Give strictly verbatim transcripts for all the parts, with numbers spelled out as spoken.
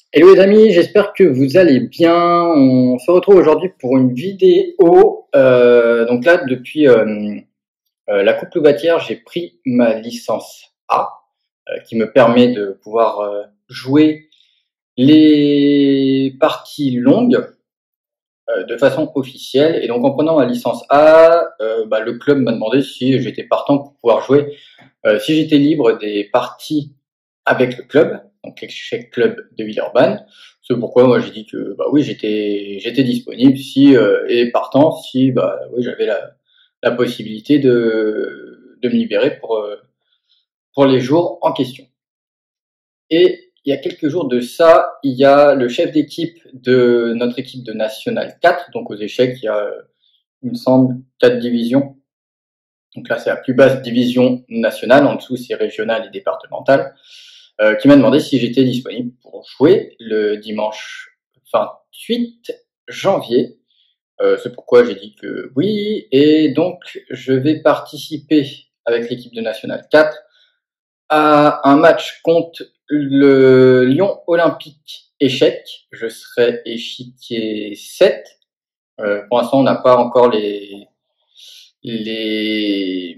Hello les amis, j'espère que vous allez bien. On se retrouve aujourd'hui pour une vidéo. Euh, donc là, depuis euh, euh, la Coupe Loubatière, j'ai pris ma licence A, euh, qui me permet de pouvoir euh, jouer les parties longues euh, de façon officielle. Et donc en prenant ma licence A, euh, bah, le club m'a demandé si j'étais partant pour pouvoir jouer, euh, si j'étais libre des parties avec le club, donc l'échec club de Villeurbanne. C'est pourquoi moi j'ai dit que bah oui, j'étais j'étais disponible si euh, et partant si bah oui, j'avais la la possibilité de de me libérer pour euh, pour les jours en question. Et il y a quelques jours de ça, il y a le chef d'équipe de notre équipe de National quatre, donc aux échecs, il y a, il me semble, quatre divisions. Donc là, c'est la plus basse division nationale, en dessous, c'est régional et départemental, euh, qui m'a demandé si j'étais disponible pour jouer le dimanche vingt-huit janvier. Euh, c'est pourquoi j'ai dit que oui, et donc je vais participer avec l'équipe de National quatre à un match contre le Lyon Olympique Échec. Je serai échiquier sept. Euh, pour l'instant, on n'a pas encore les, les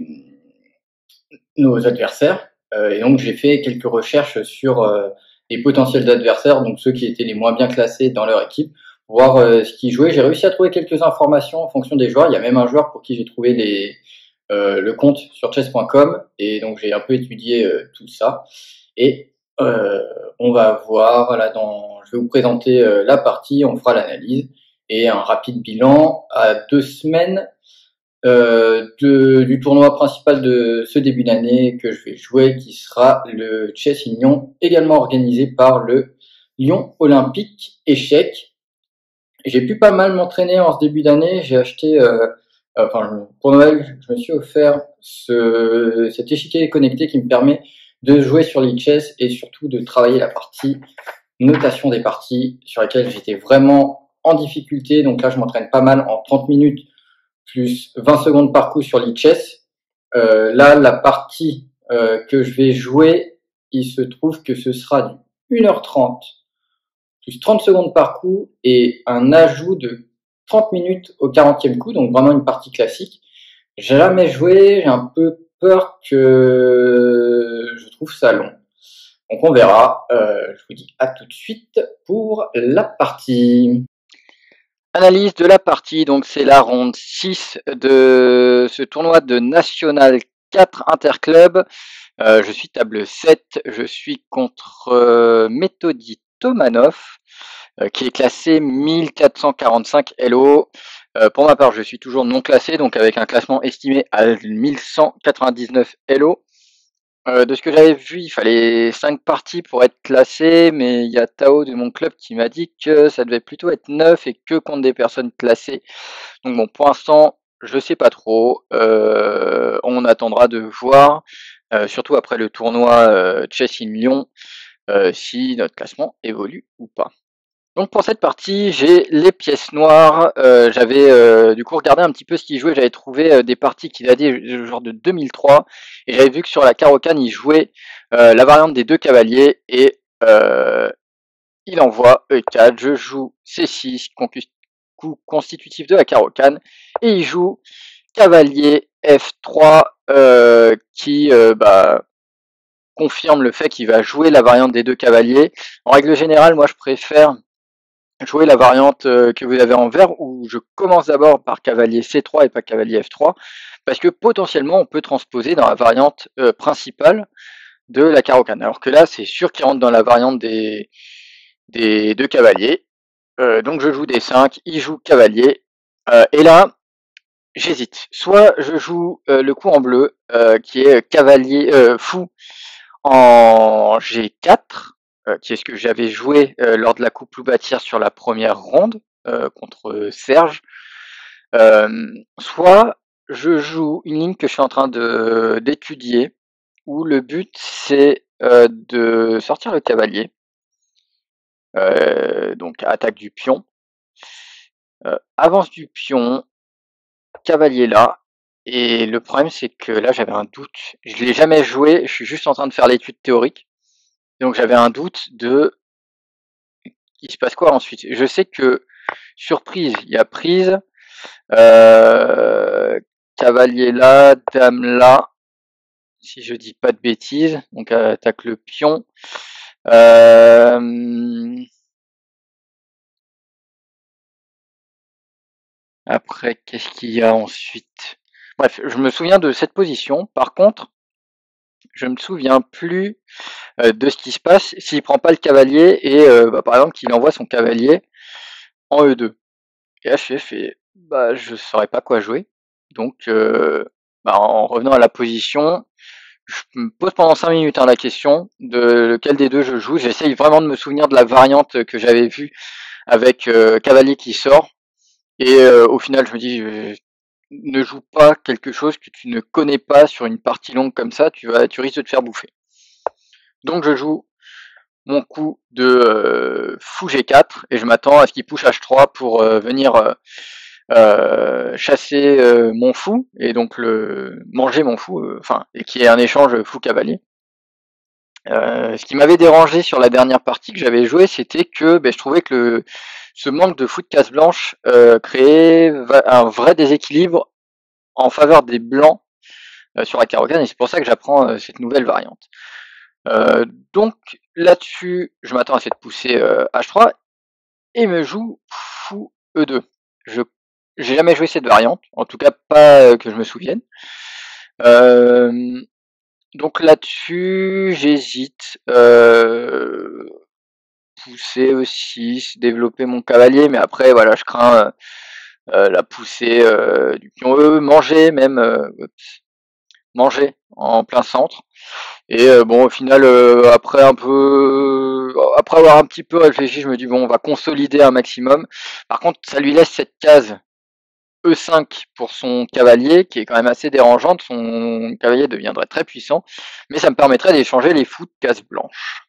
nos adversaires. Euh, et donc, j'ai fait quelques recherches sur euh, les potentiels adversaires, donc ceux qui étaient les moins bien classés dans leur équipe, pour voir euh, ce qu'ils jouaient. J'ai réussi à trouver quelques informations en fonction des joueurs. Il y a même un joueur pour qui j'ai trouvé les, euh, le compte sur chess point com, et donc j'ai un peu étudié euh, tout ça. Et euh, on va voir, voilà, dans, je vais vous présenter euh, la partie, on fera l'analyse et un rapide bilan à deux semaines euh, de, du tournoi principal de ce début d'année que je vais jouer, qui sera le Chess in Lyon, également organisé par le Lyon Olympique Échec. J'ai pu pas mal m'entraîner en ce début d'année. J'ai acheté, euh, enfin pour Noël, je me suis offert ce, cet échiquier connecté qui me permet de jouer sur l'e-chess et surtout de travailler la partie notation des parties sur laquelle j'étais vraiment en difficulté. Donc là, je m'entraîne pas mal en trente minutes plus vingt secondes par coup sur l'e-chess. Euh, là, la partie euh, que je vais jouer, il se trouve que ce sera du une heure trente plus trente secondes par coup et un ajout de trente minutes au quarantième coup, donc vraiment une partie classique. J'ai jamais joué, j'ai un peu peur que je trouve ça long. Donc on verra. Euh, je vous dis à tout de suite pour la partie. Analyse de la partie, donc c'est la ronde six de ce tournoi de National quatre Interclub. Euh, je suis table sept, je suis contre euh, Metodi Tomanov, euh, qui est classé mille quatre cent quarante-cinq L O. Euh, pour ma part, je suis toujours non classé, donc avec un classement estimé à mille cent quatre-vingt-dix-neuf L O. Euh, de ce que j'avais vu, il fallait cinq parties pour être classé, mais il y a Tao de mon club qui m'a dit que ça devait plutôt être neuf et que contre des personnes classées. Donc bon, pour l'instant, je sais pas trop. Euh, on attendra de voir, euh, surtout après le tournoi euh, Chess in Lyon, euh, si notre classement évolue ou pas. Donc pour cette partie, j'ai les pièces noires. Euh, j'avais euh, du coup regardé un petit peu ce qu'il jouait. J'avais trouvé euh, des parties qui dataient genre de deux mille trois. Et j'avais vu que sur la Caro-Kann, il jouait euh, la variante des deux cavaliers. Et euh, il envoie E quatre. Je joue C six, coup constitutif de la Caro-Kann. Et il joue cavalier F trois euh, qui euh, bah, confirme le fait qu'il va jouer la variante des deux cavaliers. En règle générale, moi je préfère jouer la variante que vous avez en vert, où je commence d'abord par cavalier C trois et pas cavalier F trois, parce que potentiellement on peut transposer dans la variante euh, principale de la Caro-Kann. Alors que là, c'est sûr qu'il rentre dans la variante des, des deux cavaliers. Euh, donc je joue D cinq, il joue cavalier, euh, et là, j'hésite. Soit je joue euh, le coup en bleu, euh, qui est cavalier euh, fou en G quatre, euh, qui est ce que j'avais joué euh, lors de la Coupe Loubatière sur la première ronde euh, contre Serge. Euh, soit je joue une ligne que je suis en train de d'étudier, où le but c'est euh, de sortir le cavalier, euh, donc attaque du pion, euh, avance du pion, cavalier là. Et le problème c'est que là j'avais un doute, je l'ai jamais joué, je suis juste en train de faire l'étude théorique. Donc j'avais un doute de il se passe quoi ensuite? Je sais que sur prise, il y a prise, euh, cavalier là, dame là, si je dis pas de bêtises. Donc attaque le pion. Euh, après, qu'est-ce qu'il y a ensuite? Bref, je me souviens de cette position. Par contre, je me souviens plus euh, de ce qui se passe s'il prend pas le cavalier et euh, bah, par exemple qu'il envoie son cavalier en E deux. Et là, je fais, bah, je saurais pas quoi jouer. Donc, euh, bah, en revenant à la position, je me pose pendant cinq minutes hein, la question de lequel des deux je joue. J'essaye vraiment de me souvenir de la variante que j'avais vue avec euh, cavalier qui sort. Et euh, au final, je me dis, euh, ne joue pas quelque chose que tu ne connais pas sur une partie longue comme ça, tu vas, tu risques de te faire bouffer. Donc, je joue mon coup de euh, fou G quatre et je m'attends à ce qu'il push H trois pour euh, venir euh, euh, chasser euh, mon fou et donc le manger mon fou, euh, enfin et qui est un échange fou cavalier. Euh, ce qui m'avait dérangé sur la dernière partie que j'avais joué, c'était que ben, je trouvais que le, ce manque de fou de case blanche euh, créait un vrai déséquilibre en faveur des blancs euh, sur la carocane et c'est pour ça que j'apprends euh, cette nouvelle variante. Euh, donc là-dessus, je m'attends à cette poussée euh, H trois et me joue fou E deux. Je j'ai jamais joué cette variante, en tout cas pas euh, que je me souvienne. Euh, donc là-dessus, j'hésite. Euh, pousser aussi, développer mon cavalier, mais après voilà, je crains euh, euh, la poussée euh, du pion E, manger même, euh, manger en plein centre. Et euh, bon, au final, euh, après un peu, après avoir un petit peu réfléchi, je me dis bon, on va consolider un maximum. Par contre, ça lui laisse cette case E cinq pour son cavalier, qui est quand même assez dérangeante. Son cavalier deviendrait très puissant, mais ça me permettrait d'échanger les fous de case blanche.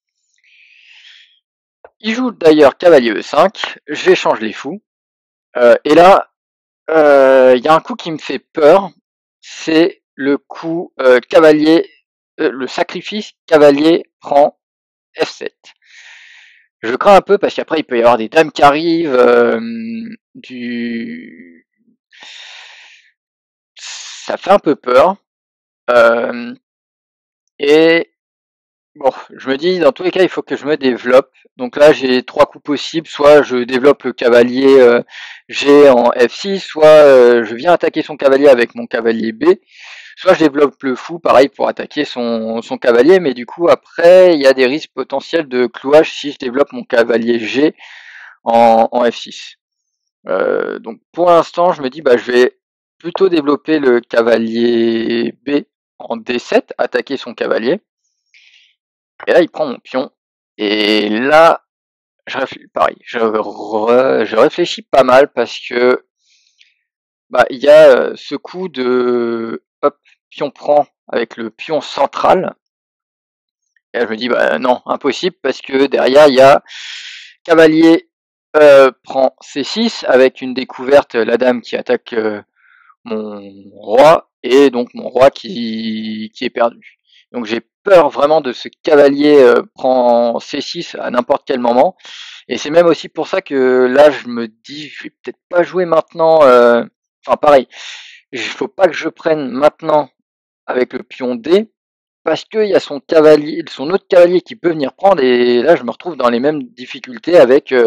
Il joue d'ailleurs cavalier E cinq, j'échange les fous. Euh, et là, il euh, y a un coup qui me fait peur, c'est le coup euh, cavalier, euh, le sacrifice cavalier prend F sept. Je crains un peu parce qu'après il peut y avoir des dames qui arrivent, euh, du... ça fait un peu peur. Euh, et bon, je me dis dans tous les cas il faut que je me développe. Donc là j'ai trois coups possibles, soit je développe le cavalier euh, G en F six, soit euh, je viens attaquer son cavalier avec mon cavalier B, soit je développe le fou pareil pour attaquer son, son cavalier, mais du coup après il y a des risques potentiels de clouage si je développe mon cavalier G en, en F six. Euh, donc pour l'instant je me dis bah je vais plutôt développer le cavalier B en D sept, attaquer son cavalier. Et là il prend mon pion. Et là je réfléchis, pareil, je, re, je réfléchis pas mal parce que bah il y a euh, ce coup de hop, pion prend avec le pion central. Et là, je me dis bah non, impossible parce que derrière il y a cavalier euh, prend C six avec une découverte, la dame qui attaque euh, mon roi et donc mon roi qui, qui est perdu. Donc j'ai peur vraiment de ce cavalier euh, prend C six à n'importe quel moment. Et c'est même aussi pour ça que là je me dis je vais peut-être pas jouer maintenant. Euh... Enfin pareil, il faut pas que je prenne maintenant avec le pion D parce qu'il y a son cavalier, son autre cavalier qui peut venir prendre et là je me retrouve dans les mêmes difficultés avec euh,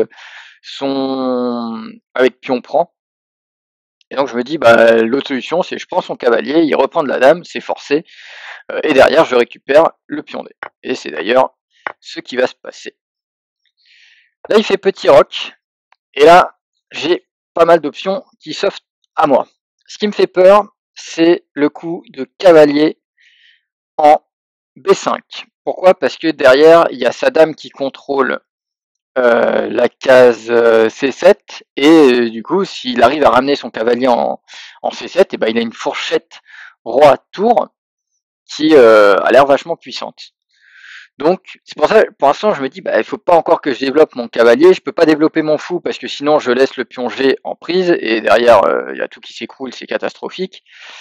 son avec pion prend. Et donc je me dis bah l'autre solution c'est je prends son cavalier, il reprend de la dame, c'est forcé, euh, et derrière je récupère le pion D. Et c'est d'ailleurs ce qui va se passer. Là il fait petit roc, et là j'ai pas mal d'options qui s'offrent à moi. Ce qui me fait peur, c'est le coup de cavalier en B cinq. Pourquoi? Parce que derrière il y a sa dame qui contrôle Euh, la case euh, C sept et euh, du coup s'il arrive à ramener son cavalier en, en C sept, et ben il a une fourchette roi tour qui euh, a l'air vachement puissante. Donc c'est pour ça pour l'instant je me dis bah il faut pas encore que je développe mon cavalier, je peux pas développer mon fou parce que sinon je laisse le pion G en prise et derrière il euh, y a tout qui s'écroule, c'est catastrophique.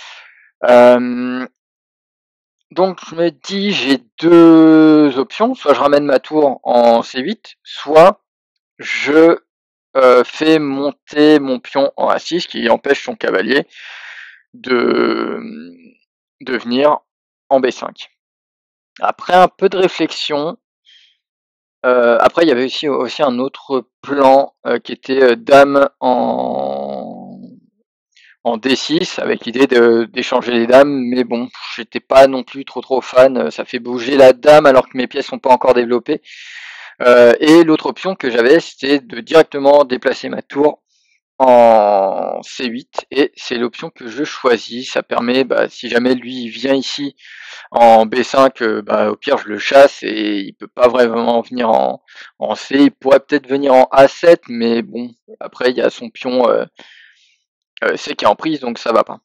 Euh, donc je me dis j'ai deux options, soit je ramène ma tour en C huit, soit je euh, fais monter mon pion en A six, qui empêche son cavalier de, de venir en B cinq. Après un peu de réflexion, euh, après il y avait aussi, aussi un autre plan euh, qui était euh, dame en, en D six, avec l'idée d'échanger les dames, mais bon, j'étais pas non plus trop trop fan, ça fait bouger la dame alors que mes pièces sont pas encore développées. Euh, et l'autre option que j'avais, c'était de directement déplacer ma tour en C huit, et c'est l'option que je choisis. Ça permet, bah, si jamais lui il vient ici en B cinq, euh, bah, au pire je le chasse et il peut pas vraiment venir en, en C. Il pourrait peut-être venir en A sept, mais bon, après il y a son pion euh, euh, C qui est en prise, donc ça va pas.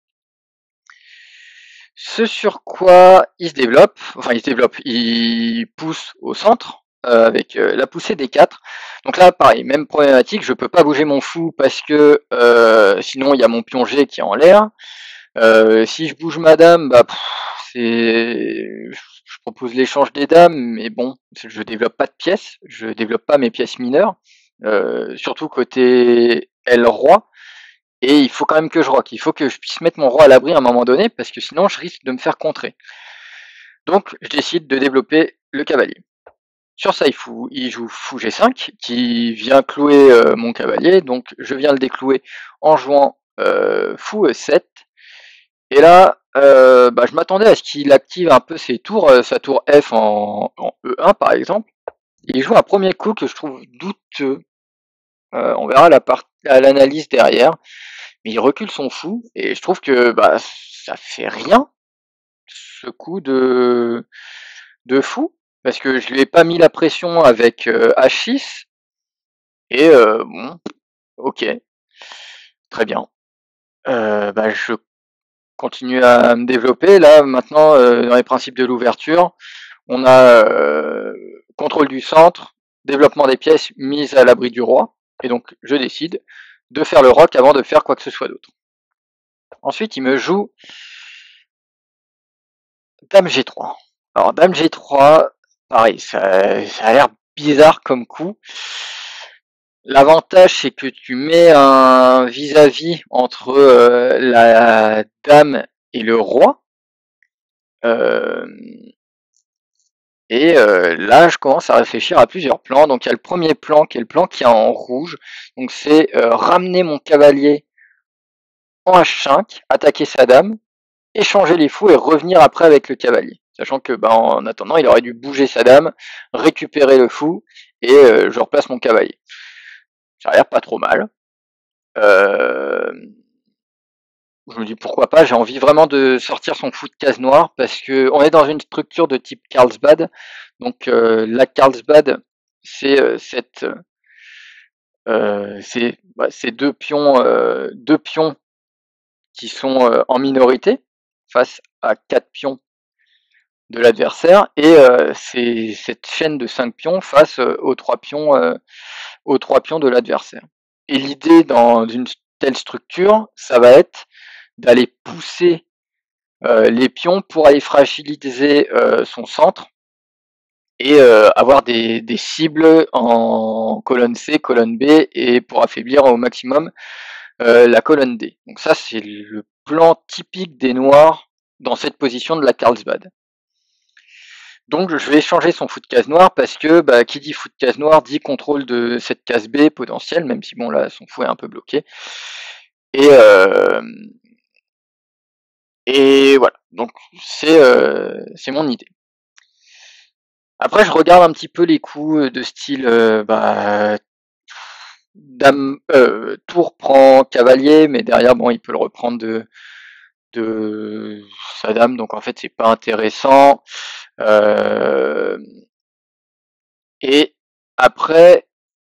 Ce sur quoi il se développe, enfin il se développe, il pousse au centre euh, avec euh, la poussée des quatre. Donc là, pareil, même problématique, je peux pas bouger mon fou parce que euh, sinon il y a mon pion G qui est en l'air. Euh, si je bouge ma dame, bah c'est, je propose l'échange des dames, mais bon, je développe pas de pièces, je développe pas mes pièces mineures, euh, surtout côté L roi. Et il faut quand même que je rock, il faut que je puisse mettre mon roi à l'abri à un moment donné, parce que sinon je risque de me faire contrer. Donc je décide de développer le cavalier. Sur ça, il, faut, il joue fou G cinq, qui vient clouer euh, mon cavalier, donc je viens le déclouer en jouant euh, fou E sept. Et là, euh, bah, je m'attendais à ce qu'il active un peu ses tours, euh, sa tour F en, en E un par exemple. Il joue un premier coup que je trouve douteux. Euh, on verra l'analyse derrière. Mais il recule son fou, et je trouve que bah ça fait rien, ce coup de, de fou, parce que je lui ai pas mis la pression avec euh, H six, et euh, bon, ok, très bien. Euh, bah, je continue à me développer. Là, maintenant, euh, dans les principes de l'ouverture, on a euh, contrôle du centre, développement des pièces, mise à l'abri du roi, et donc je décide de faire le roc avant de faire quoi que ce soit d'autre. Ensuite, il me joue Dame G trois. Alors, Dame G trois, pareil, ça, ça a l'air bizarre comme coup. L'avantage, c'est que tu mets un vis-à-vis entre euh, la dame et le roi. Euh, et euh, là, je commence à réfléchir à plusieurs plans. Donc, il y a le premier plan qui est le plan qui est en rouge. Donc, c'est euh, ramener mon cavalier en H cinq, attaquer sa dame, échanger les fous et revenir après avec le cavalier. Sachant que, bah, en attendant, il aurait dû bouger sa dame, récupérer le fou, et euh, je replace mon cavalier. Ça a l'air pas trop mal. Euh... Je me dis pourquoi pas, j'ai envie vraiment de sortir son fou de case noire, parce que on est dans une structure de type Carlsbad. Donc euh, la Carlsbad, c'est euh, cette euh, c'est bah, ces deux pions euh, deux pions qui sont euh, en minorité face à quatre pions de l'adversaire, et euh, c'est cette chaîne de cinq pions face euh, aux trois pions euh, aux trois pions de l'adversaire. Et l'idée dans une telle structure, ça va être d'aller pousser euh, les pions pour aller fragiliser euh, son centre, et euh, avoir des, des cibles en colonne C, colonne B, et pour affaiblir au maximum euh, la colonne D. Donc ça, c'est le plan typique des noirs dans cette position de la Carlsbad. Donc je vais changer son fou de case noire, parce que bah, qui dit fou de case noire dit contrôle de cette case B potentielle, même si bon là son fou est un peu bloqué. Et, euh, et voilà, donc c'est euh, c'est mon idée. Après je regarde un petit peu les coups de style euh, bah, dame, euh, tour prend cavalier, mais derrière bon il peut le reprendre de, de sa dame, donc en fait c'est pas intéressant. Euh, et après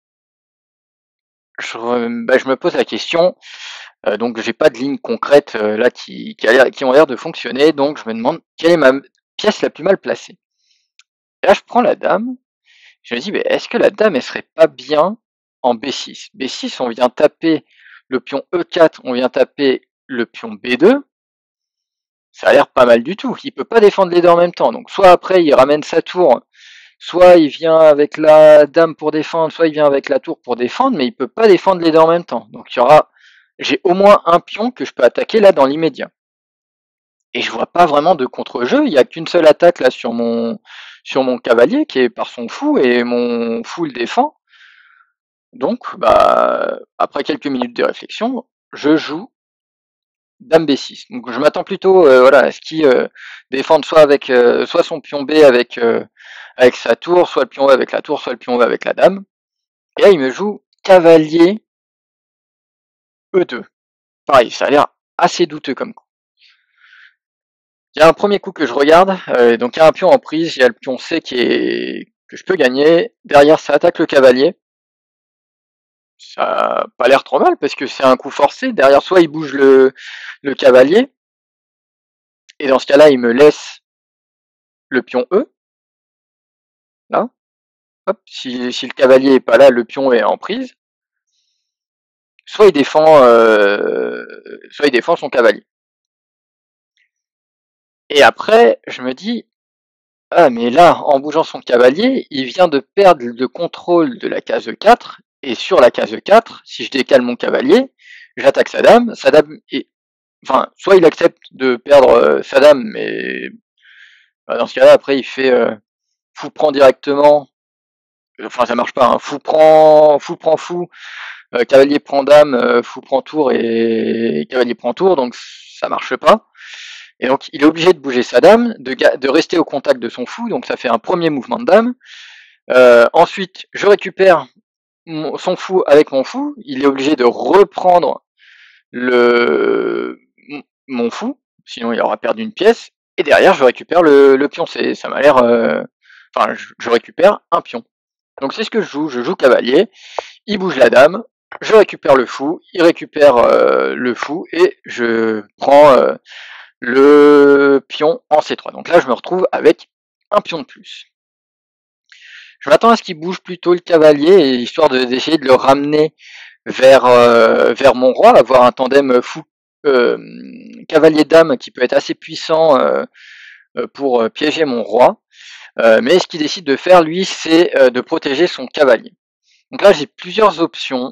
je, bah, je me pose la question, euh, donc j'ai pas de ligne concrète euh, là qui, qui, a l'air, qui ont l'air de fonctionner, donc je me demande quelle est ma pièce la plus mal placée. Et là je prends la dame, je me dis mais est-ce que la dame elle serait pas bien en B six? B six, on vient taper le pion E quatre, on vient taper le pion B deux, ça a l'air pas mal du tout, il peut pas défendre les deux en même temps, donc soit après il ramène sa tour soit il vient avec la dame pour défendre, soit il vient avec la tour pour défendre, mais il peut pas défendre les deux en même temps. Donc il y aura, j'ai au moins un pion que je peux attaquer là dans l'immédiat. Et je vois pas vraiment de contre-jeu, il y a qu'une seule attaque là sur mon sur mon cavalier qui est par son fou, et mon fou le défend. Donc bah après quelques minutes de réflexion, je joue dame B six. Donc je m'attends plutôt euh, voilà, à ce qu'il euh, défende soit avec euh, soit son pion B avec, euh, avec sa tour, soit le pion A avec la tour, soit le pion A avec la dame. Et là il me joue cavalier E deux. Pareil, ça a l'air assez douteux comme coup. Il y a un premier coup que je regarde, euh, donc il y a un pion en prise, il y a le pion C qui est que je peux gagner. Derrière ça attaque le cavalier. Ça a pas l'air trop mal parce que c'est un coup forcé. Derrière soit il bouge le, le cavalier, et dans ce cas-là il me laisse le pion E. Là, hop, si, si le cavalier est pas là, le pion est en prise. Soit il défend, euh, soit il défend son cavalier. Et après, je me dis, ah mais là, en bougeant son cavalier, il vient de perdre le contrôle de la case quatre, et sur la case quatre, si je décale mon cavalier, j'attaque sa dame, sa dame est... Enfin, soit il accepte de perdre euh, sa dame, mais bah, dans ce cas-là, après il fait euh, fou prend directement, enfin ça marche pas, hein. Fou prend, fou prend fou, euh, cavalier prend dame, euh, fou prend tour, et cavalier prend tour, donc ça marche pas. Et donc il est obligé de bouger sa dame, de, de rester au contact de son fou, donc ça fait un premier mouvement de dame. Euh, ensuite, je récupère mon, son fou avec mon fou, il est obligé de reprendre le mon fou, sinon il aura perdu une pièce, et derrière je récupère le, le pion C, ça m'a l'air... Euh, enfin, je, je récupère un pion. Donc c'est ce que je joue, je joue cavalier, il bouge la dame, je récupère le fou, il récupère euh, le fou, et je prends euh, le pion en C trois. Donc là je me retrouve avec un pion de plus. Je m'attends à ce qu'il bouge plutôt le cavalier, histoire d'essayer de, de le ramener vers, euh, vers mon roi, avoir un tandem fou euh, cavalier-dame qui peut être assez puissant euh, pour piéger mon roi. Euh, mais ce qu'il décide de faire, lui, c'est euh, de protéger son cavalier. Donc là, j'ai plusieurs options,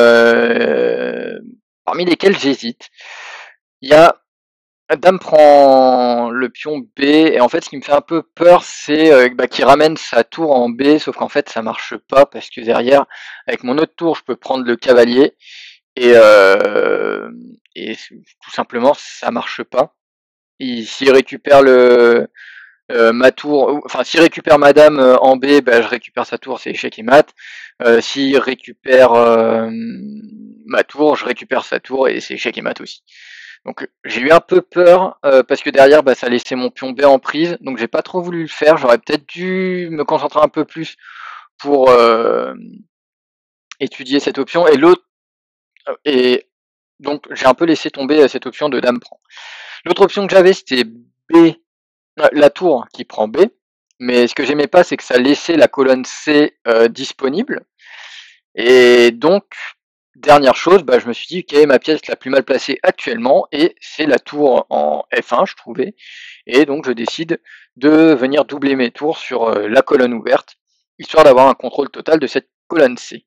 euh, parmi lesquelles j'hésite. Il y a dame prend le pion B, et en fait ce qui me fait un peu peur, c'est euh, bah, qu'il ramène sa tour en B, sauf qu'en fait ça marche pas, parce que derrière, avec mon autre tour, je peux prendre le cavalier, et, euh, et tout simplement ça marche pas. S'il récupère le euh, ma tour, enfin s'il récupère ma dame en B, bah, je récupère sa tour, c'est échec et mat. Euh, s'il récupère euh, ma tour, je récupère sa tour, et c'est échec et mat aussi. Donc j'ai eu un peu peur euh, parce que derrière bah, ça laissait mon pion B en prise, donc j'ai pas trop voulu le faire. J'aurais peut-être dû me concentrer un peu plus pour euh, étudier cette option, et l'autre et donc j'ai un peu laissé tomber cette option de dame prend. L'autre option que j'avais, c'était B, la tour qui prend B, mais ce que j'aimais pas, c'est que ça laissait la colonne C euh, disponible, et donc dernière chose, bah, je me suis dit quelle est ma pièce la plus mal placée actuellement, et c'est la tour en F un, je trouvais, et donc je décide de venir doubler mes tours sur euh, la colonne ouverte, histoire d'avoir un contrôle total de cette colonne C.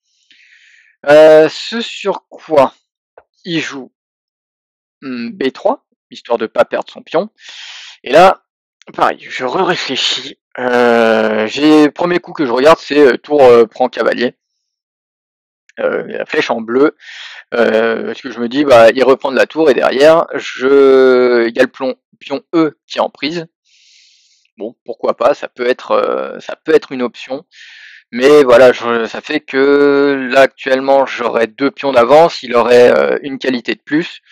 Euh, ce sur quoi il joue hmm, B trois, histoire de ne pas perdre son pion, et là, pareil, je réfléchis. Euh, j'ai premier coup que je regarde, c'est euh, tour euh, prend cavalier, euh, la flèche en bleu. Euh, parce que je me dis, bah, il reprend de la tour, et derrière, je... il y a le pion, pion E qui est en prise. Bon, pourquoi pas, ça peut être, euh, ça peut être une option. Mais voilà, je, ça fait que là, actuellement, j'aurais deux pions d'avance, il aurait euh, une qualité de plus.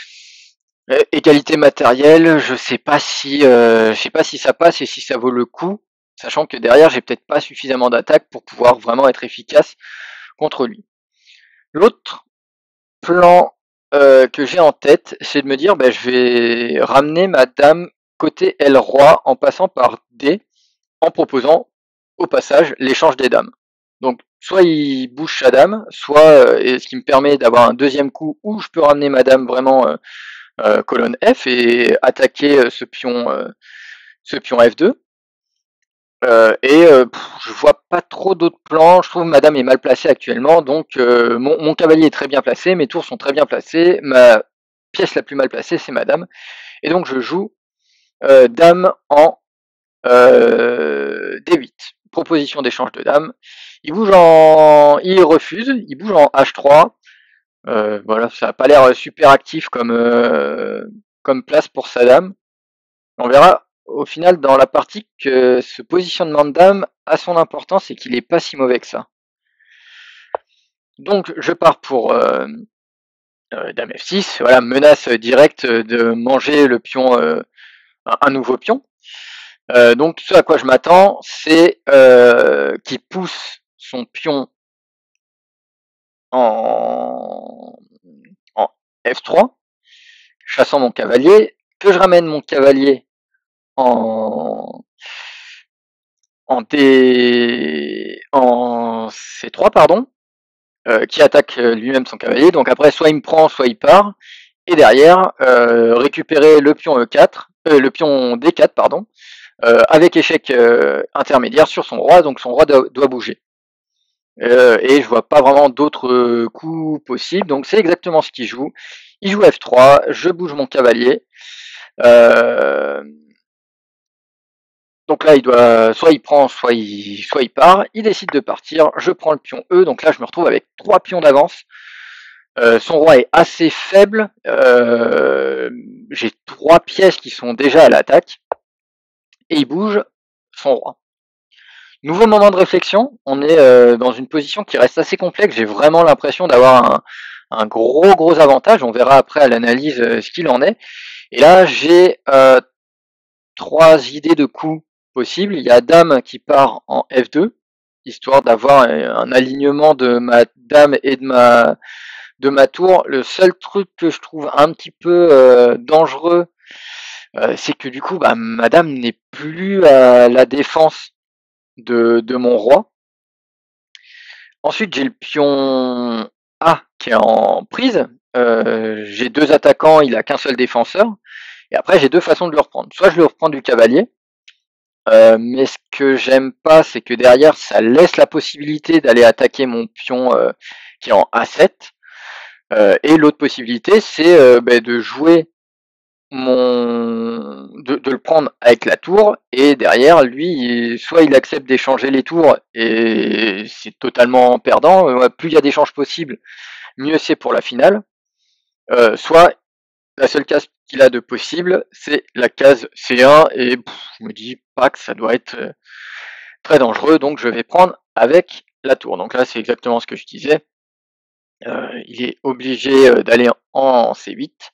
Et qualité matérielle, je sais pas si, euh, je sais pas si ça passe et si ça vaut le coup, sachant que derrière, j'ai peut-être pas suffisamment d'attaque pour pouvoir vraiment être efficace contre lui. L'autre plan euh, que j'ai en tête, c'est de me dire, bah, je vais ramener ma dame côté L roi en passant par D, en proposant au passage l'échange des dames. Donc soit il bouge sa dame, soit euh, et ce qui me permet d'avoir un deuxième coup où je peux ramener ma dame vraiment euh, euh, colonne F et attaquer euh, ce pion, euh, ce pion F deux. Euh, et euh, pff, je vois pas trop d'autres plans. Je trouve que madame est mal placée actuellement, donc euh, mon, mon cavalier est très bien placé, mes tours sont très bien placées, ma pièce la plus mal placée c'est madame, et donc je joue euh, dame en euh, D huit. Proposition d'échange de dame. Il bouge en, il refuse, il bouge en H trois. Euh, voilà, ça a pas l'air super actif comme euh, comme place pour sa dame. On verra au final dans la partie que ce positionnement de dame a son importance et qu'il est pas si mauvais que ça. Donc je pars pour euh, euh, dame F six, voilà, menace directe de manger le pion, euh, un, un nouveau pion. Euh, donc ce à quoi je m'attends, c'est euh, qu'il pousse son pion en, en F trois, chassant mon cavalier, que je ramène mon cavalier en en D en C trois, pardon, euh, qui attaque lui-même son cavalier. Donc après, soit il me prend, soit il part. Et derrière, euh, récupérer le pion E quatre, euh, le pion D quatre, pardon, euh, avec échec euh, intermédiaire sur son roi. Donc son roi doit, doit bouger. Euh, et je vois pas vraiment d'autres coups possibles. Donc c'est exactement ce qu'il joue. Il joue F trois, je bouge mon cavalier. Euh, Donc là, il doit, soit il prend, soit il, soit il part. Il décide de partir. Je prends le pion E. Donc là, je me retrouve avec trois pions d'avance. Euh, son roi est assez faible. Euh, J'ai trois pièces qui sont déjà à l'attaque. Et il bouge son roi. Nouveau moment de réflexion. On est euh, dans une position qui reste assez complexe. J'ai vraiment l'impression d'avoir un, un gros gros avantage. On verra après à l'analyse euh, ce qu'il en est. Et là, j'ai euh, trois idées de coups possibles. Il y a dame qui part en F deux, histoire d'avoir un alignement de ma dame et de ma de ma tour. Le seul truc que je trouve un petit peu euh, dangereux, euh, c'est que du coup, bah, ma dame n'est plus à la défense de, de mon roi. Ensuite, j'ai le pion A qui est en prise. Euh, j'ai deux attaquants, il a qu'un seul défenseur. Et après, j'ai deux façons de le reprendre. Soit je le reprends du cavalier, Euh, mais ce que j'aime pas, c'est que derrière, ça laisse la possibilité d'aller attaquer mon pion euh, qui est en A sept. Euh, et l'autre possibilité, c'est euh, bah, de jouer mon, de, de le prendre avec la tour. Et derrière, lui, il- soit il accepte d'échanger les tours et c'est totalement perdant. Euh, plus il y a d'échanges possibles, mieux c'est pour la finale. Euh, soit la seule case qu'il a de possible, c'est la case C un et pff, je me dis pas que ça doit être euh, très dangereux, donc je vais prendre avec la tour. Donc là, c'est exactement ce que je disais. Euh, il est obligé euh, d'aller en C huit.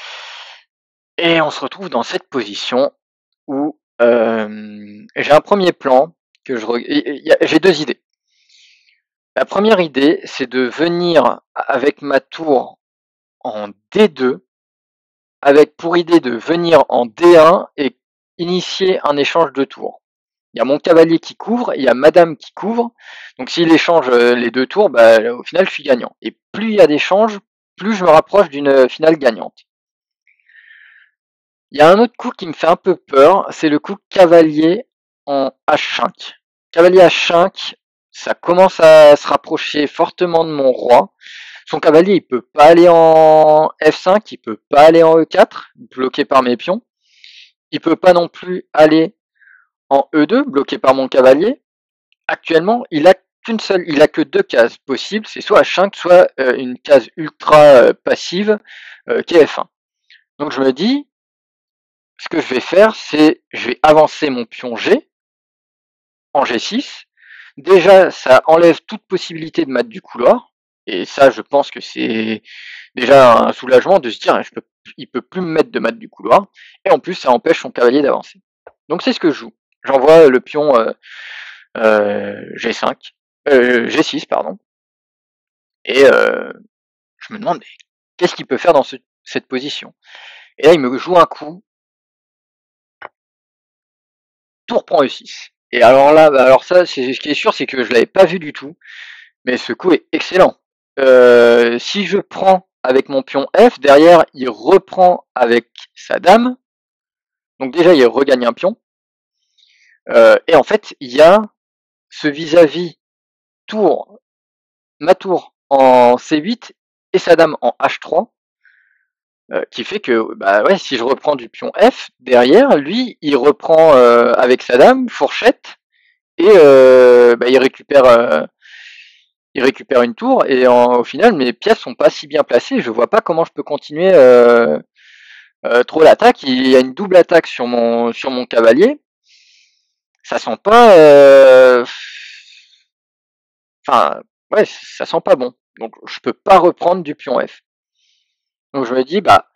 Et on se retrouve dans cette position où euh, j'ai un premier plan que je j'ai deux idées. La première idée, c'est de venir avec ma tour en D deux, avec pour idée de venir en D un et initier un échange de tours. Il y a mon cavalier qui couvre, il y a madame qui couvre. Donc s'il échange les deux tours, bah, au final je suis gagnant. Et plus il y a d'échanges, plus je me rapproche d'une finale gagnante. Il y a un autre coup qui me fait un peu peur, c'est le coup cavalier en H cinq. Cavalier H cinq, ça commence à se rapprocher fortement de mon roi. Son cavalier, il peut pas aller en F cinq, il peut pas aller en E quatre, bloqué par mes pions. Il peut pas non plus aller en E deux, bloqué par mon cavalier. Actuellement, il a qu'une seule, il a que deux cases possibles, c'est soit H cinq, soit euh, une case ultra euh, passive euh, qui est F un. Donc je me dis, ce que je vais faire, c'est je vais avancer mon pion G en G six. Déjà, ça enlève toute possibilité de mat du couloir. Et ça, je pense que c'est déjà un soulagement de se dire, je peux, il peut plus me mettre de mat du couloir. Et en plus, ça empêche son cavalier d'avancer. Donc c'est ce que je joue. J'envoie le pion euh, euh, G cinq, euh, G six, pardon. Et euh, je me demande, qu'est-ce qu'il peut faire dans ce, cette position? Et là, il me joue un coup. Tour prend E six. Et alors là, bah alors ça, c'est ce qui est sûr, c'est que je l'avais pas vu du tout. Mais ce coup est excellent. Euh, si je prends avec mon pion F, derrière, il reprend avec sa dame. Donc déjà, il regagne un pion. Euh, et en fait, il y a ce vis-à-vis tour, ma tour en C huit et sa dame en H trois, euh, qui fait que bah ouais, si je reprends du pion F derrière, lui, il reprend euh, avec sa dame fourchette et euh, bah, il récupère euh, il récupère une tour et en, au final mes pièces sont pas si bien placées. Je vois pas comment je peux continuer euh, euh, trop l'attaque. Il y a une double attaque sur mon sur mon cavalier. Ça sent pas. euh, Enfin, ouais, ça sent pas bon. Donc je peux pas reprendre du pion F. Donc je me dis bah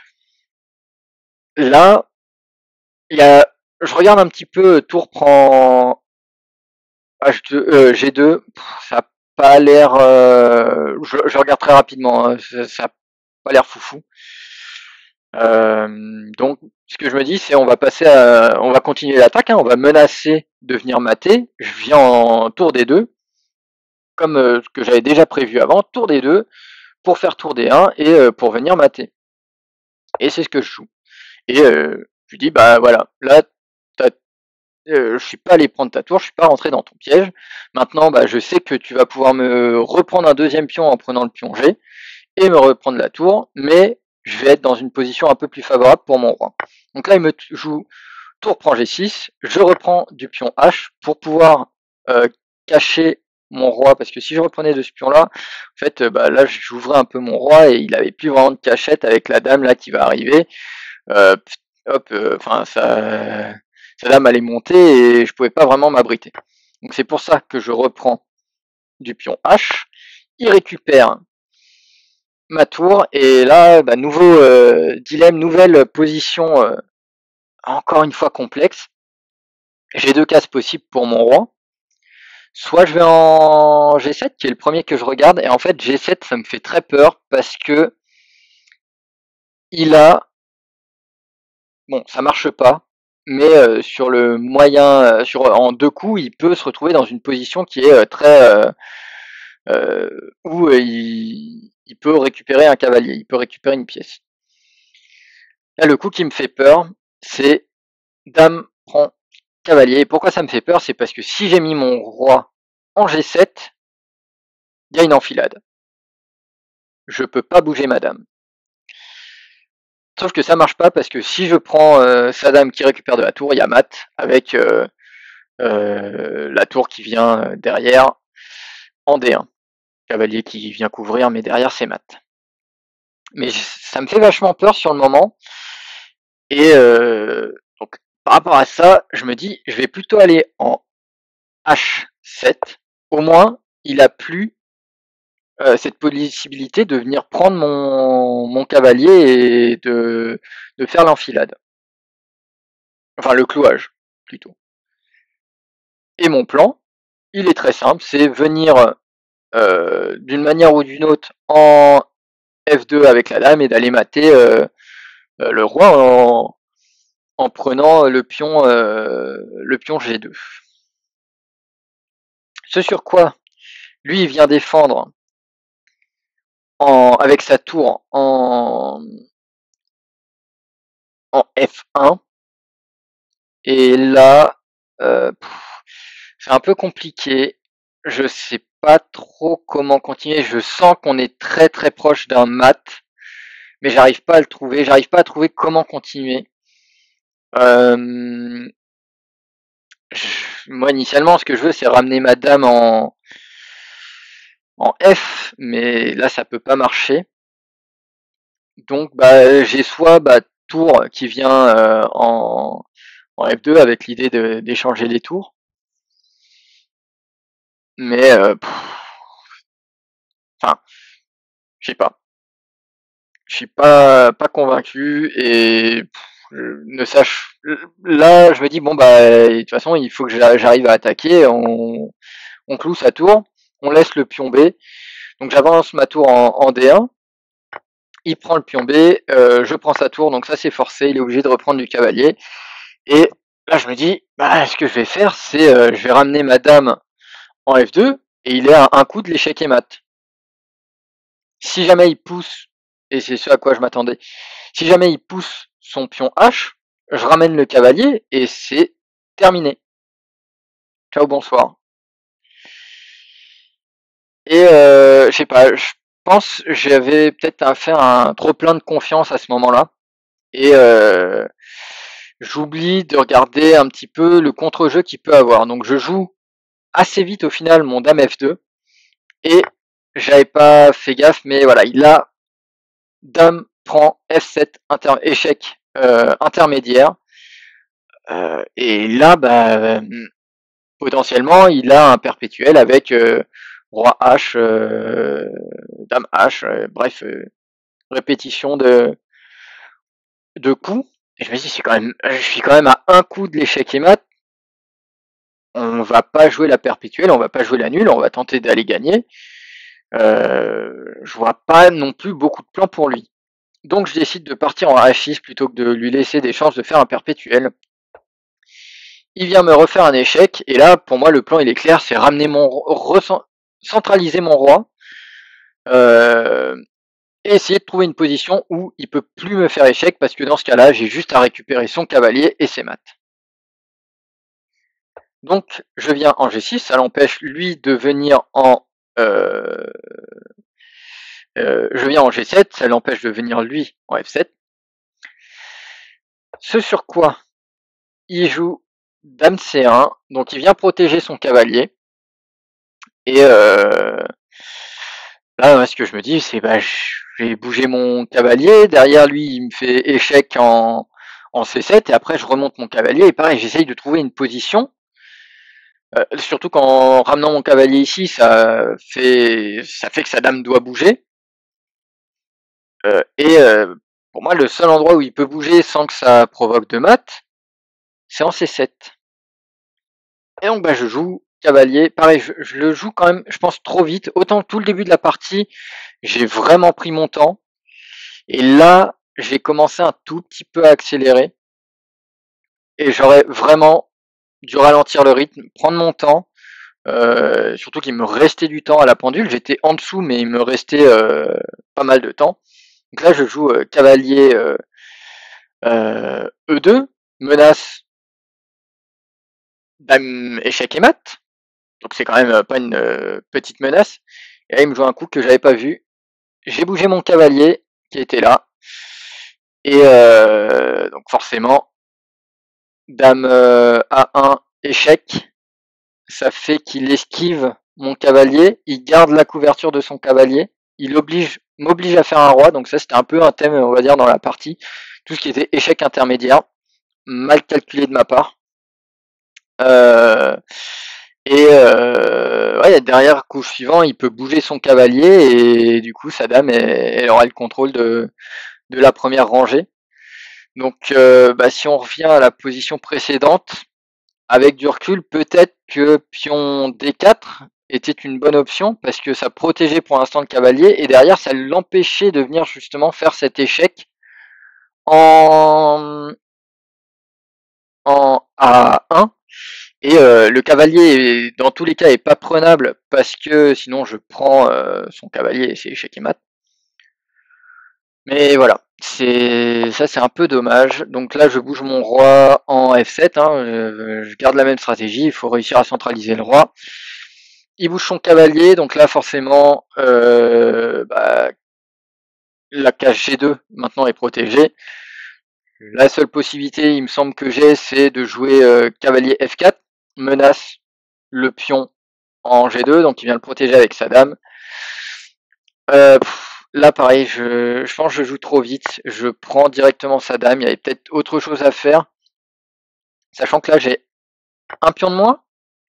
là, il y a, je regarde un petit peu. Tour prend H deux, euh, G deux. Pff, ça a pas l'air. Euh, je, je regarde très rapidement. Hein, ça, ça a pas l'air foufou. Euh, donc, ce que je me dis, c'est on va passer à, on va continuer l'attaque, hein, on va menacer de venir mater. Je viens en tour des deux, comme euh, ce que j'avais déjà prévu avant, tour des deux, pour faire tour des un et euh, pour venir mater. Et c'est ce que je joue. Et euh, je dis, bah voilà, là, euh, je suis pas allé prendre ta tour, je suis pas rentré dans ton piège. Maintenant, bah, je sais que tu vas pouvoir me reprendre un deuxième pion en prenant le pion G et me reprendre la tour, mais je vais être dans une position un peu plus favorable pour mon roi. Donc là, il me joue tour prend G six, je reprends du pion H pour pouvoir euh, cacher mon roi, parce que si je reprenais de ce pion-là, en fait, euh, bah, là, j'ouvrais un peu mon roi et il avait plus vraiment de cachette avec la dame là qui va arriver. Euh, hop, enfin, euh, ça, sa dame allait monter et je pouvais pas vraiment m'abriter. Donc c'est pour ça que je reprends du pion H. Il récupère ma tour et là, bah, nouveau euh, dilemme, nouvelle position, euh, encore une fois complexe. J'ai deux cases possibles pour mon roi. Soit je vais en G sept, qui est le premier que je regarde, et en fait G sept ça me fait très peur parce que il a, bon, ça marche pas, mais euh, sur le moyen, euh, sur en deux coups, il peut se retrouver dans une position qui est euh, très euh, euh, où euh, il, il peut récupérer un cavalier, il peut récupérer une pièce. Là, le coup qui me fait peur, c'est dame prend cavalier. Et pourquoi ça me fait peur? C'est parce que si j'ai mis mon roi en G sept, il y a une enfilade. Je peux pas bouger ma dame. Sauf que ça marche pas parce que si je prends euh, sa dame qui récupère de la tour, il y a mat avec euh, euh, la tour qui vient derrière en D un. Cavalier qui vient couvrir, mais derrière c'est mat. Mais ça me fait vachement peur sur le moment. Et euh, donc par rapport à ça, je me dis, je vais plutôt aller en H sept. Au moins, il a plus euh, cette possibilité de venir prendre mon, mon cavalier et de, de faire l'enfilade. Enfin, le clouage, plutôt. Et mon plan, il est très simple, c'est venir euh, d'une manière ou d'une autre en F deux avec la dame et d'aller mater euh, euh, le roi en, en prenant le pion, euh, le pion G deux. Ce sur quoi lui il vient défendre en, avec sa tour en, en F un. Et là, euh, c'est un peu compliqué. Je sais pas trop comment continuer. Je sens qu'on est très très proche d'un mat, mais j'arrive pas à le trouver. J'arrive pas à trouver comment continuer. Euh, je, moi, initialement, ce que je veux, c'est ramener ma dame en, en F, mais là, ça peut pas marcher. Donc, bah, j'ai soit bah, tour qui vient euh, en, en F deux avec l'idée de, d'échanger les tours. Mais, euh, enfin, je sais pas. Je suis pas pas convaincu et pff, ne sache là je me dis bon bah de toute façon il faut que j'arrive à attaquer, on, on cloue sa tour, on laisse le pion B, donc j'avance ma tour en, en D un, il prend le pion B, euh, je prends sa tour, donc ça c'est forcé, il est obligé de reprendre du cavalier et là je me dis bah ce que je vais faire c'est euh, je vais ramener ma dame en F deux et il est à un coup de l'échec et mat. Si jamais il pousse, et c'est ce à quoi je m'attendais, si jamais il pousse son pion H, je ramène le cavalier et c'est terminé. ciao, bonsoir. Et euh, je sais pas, je pense que j'avais peut-être à faire un trop plein de confiance à ce moment-là. Et euh, j'oublie de regarder un petit peu le contre-jeu qu'il peut avoir. Donc je joue assez vite au final mon dame F deux. Et j'avais pas fait gaffe, mais voilà, il a dame prend F sept inter échec euh, intermédiaire. Euh, et là, bah, potentiellement, il a un perpétuel avec euh, roi H, euh, dame H, euh, bref, euh, répétition de, de coups. Et je me dis, c'est quand même, je suis quand même à un coup de l'échec et mat. On va pas jouer la perpétuelle, on va pas jouer la nulle, on va tenter d'aller gagner. Euh, je vois pas non plus beaucoup de plans pour lui. Donc je décide de partir en H six plutôt que de lui laisser des chances de faire un perpétuel. Il vient me refaire un échec, et là, pour moi, le plan il est clair, c'est ramener mon centraliser mon roi, euh, et essayer de trouver une position où il peut plus me faire échec, parce que dans ce cas-là, j'ai juste à récupérer son cavalier et ses maths. Donc je viens en G six, ça l'empêche lui de venir en euh, euh, je viens en G sept, ça l'empêche de venir lui en F sept. Ce sur quoi il joue dame C un, donc il vient protéger son cavalier. Et euh, là, ce que je me dis, c'est bah, je vais bouger mon cavalier. Derrière lui, il me fait échec en, en C sept, et après je remonte mon cavalier. Et pareil, j'essaye de trouver une position. Euh, surtout qu'en ramenant mon cavalier ici, ça fait, ça fait que sa dame doit bouger. Euh, et euh, pour moi, le seul endroit où il peut bouger sans que ça provoque de maths, c'est en C sept. Et donc, bah, je joue cavalier. Pareil, je, je le joue quand même, je pense, trop vite. Autant que tout le début de la partie, j'ai vraiment pris mon temps. Et là, j'ai commencé un tout petit peu à accélérer. Et j'aurais vraiment dû ralentir le rythme, prendre mon temps. Euh, surtout qu'il me restait du temps à la pendule. J'étais en dessous, mais il me restait euh, pas mal de temps. Donc là, je joue euh, cavalier euh, euh, E deux, menace dame échec et mat. Donc c'est quand même euh, pas une euh, petite menace. Et là, il me joue un coup que j'avais pas vu. J'ai bougé mon cavalier qui était là. Et euh, donc forcément, dame euh, A un échec. Ça fait qu'il esquive mon cavalier. Il garde la couverture de son cavalier. Il oblige, m'oblige à faire un roi. Donc ça, c'était un peu un thème, on va dire, dans la partie. Tout ce qui était échec intermédiaire. Mal calculé de ma part. Euh, et euh, ouais, derrière, coup suivant, il peut bouger son cavalier et du coup, sa dame, elle, elle aura le contrôle de, de la première rangée. Donc, euh, bah, si on revient à la position précédente, avec du recul, peut-être que pion D quatre était une bonne option parce que ça protégeait pour l'instant le cavalier et derrière, ça l'empêchait de venir justement faire cet échec en, en A un. Et euh, le cavalier, dans tous les cas, est pas prenable parce que sinon je prends euh, son cavalier et c'est échec et mat. Mais voilà, c'est ça, c'est un peu dommage. Donc là, je bouge mon roi en F sept. Hein, euh, je garde la même stratégie. Il faut réussir à centraliser le roi. Il bouge son cavalier, donc là, forcément, euh, bah, la case G deux maintenant est protégée. La seule possibilité, il me semble que j'ai, c'est de jouer euh, cavalier F quatre, menace le pion en G deux, donc il vient le protéger avec sa dame. Euh, pff, là, pareil, je, je pense que je joue trop vite. Je prends directement sa dame. Il y avait peut-être autre chose à faire. Sachant que là, j'ai un pion de moins.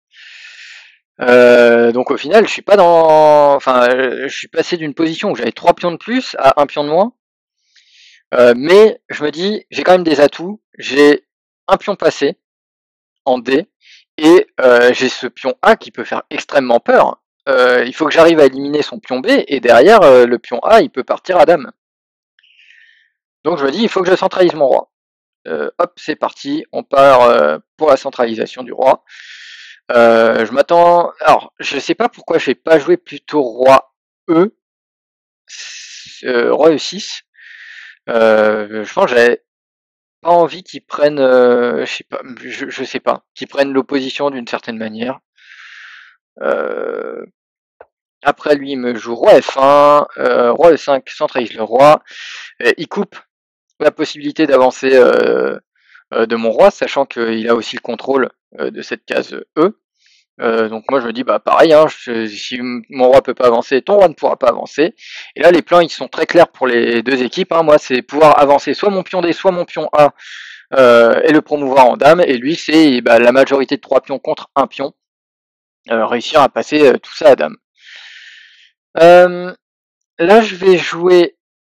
Euh, donc au final, je suis pas dans. Enfin, je suis passé d'une position où j'avais trois pions de plus à un pion de moins. Euh, mais je me dis, j'ai quand même des atouts. J'ai un pion passé en D. Et euh, j'ai ce pion A qui peut faire extrêmement peur. Euh, il faut que j'arrive à éliminer son pion B, et derrière, euh, le pion A, il peut partir à dame. Donc je me dis, il faut que je centralise mon roi. Euh, hop, c'est parti, on part euh, pour la centralisation du roi. Euh, je m'attends... Alors, je sais pas pourquoi je n'ai pas joué plutôt roi E, euh, roi E six. Euh, je pense que j'avais pas envie qu'il prenne, euh, je sais pas, je, je sais pas, qu'il prenne l'opposition d'une certaine manière. Euh, après lui, il me joue roi F un, euh, roi E cinq centralise le roi, et il coupe la possibilité d'avancer euh, euh, de mon roi, sachant qu'il a aussi le contrôle euh, de cette case E. Euh, donc moi je me dis bah pareil, hein, je, si mon roi peut pas avancer, ton roi ne pourra pas avancer. Et là les plans ils sont très clairs pour les deux équipes. Hein. Moi c'est pouvoir avancer soit mon pion D, soit mon pion A euh, et le promouvoir en dame. Et lui c'est bah, la majorité de trois pions contre un pion, euh, réussir à passer euh, tout ça à dame. Euh, là je vais jouer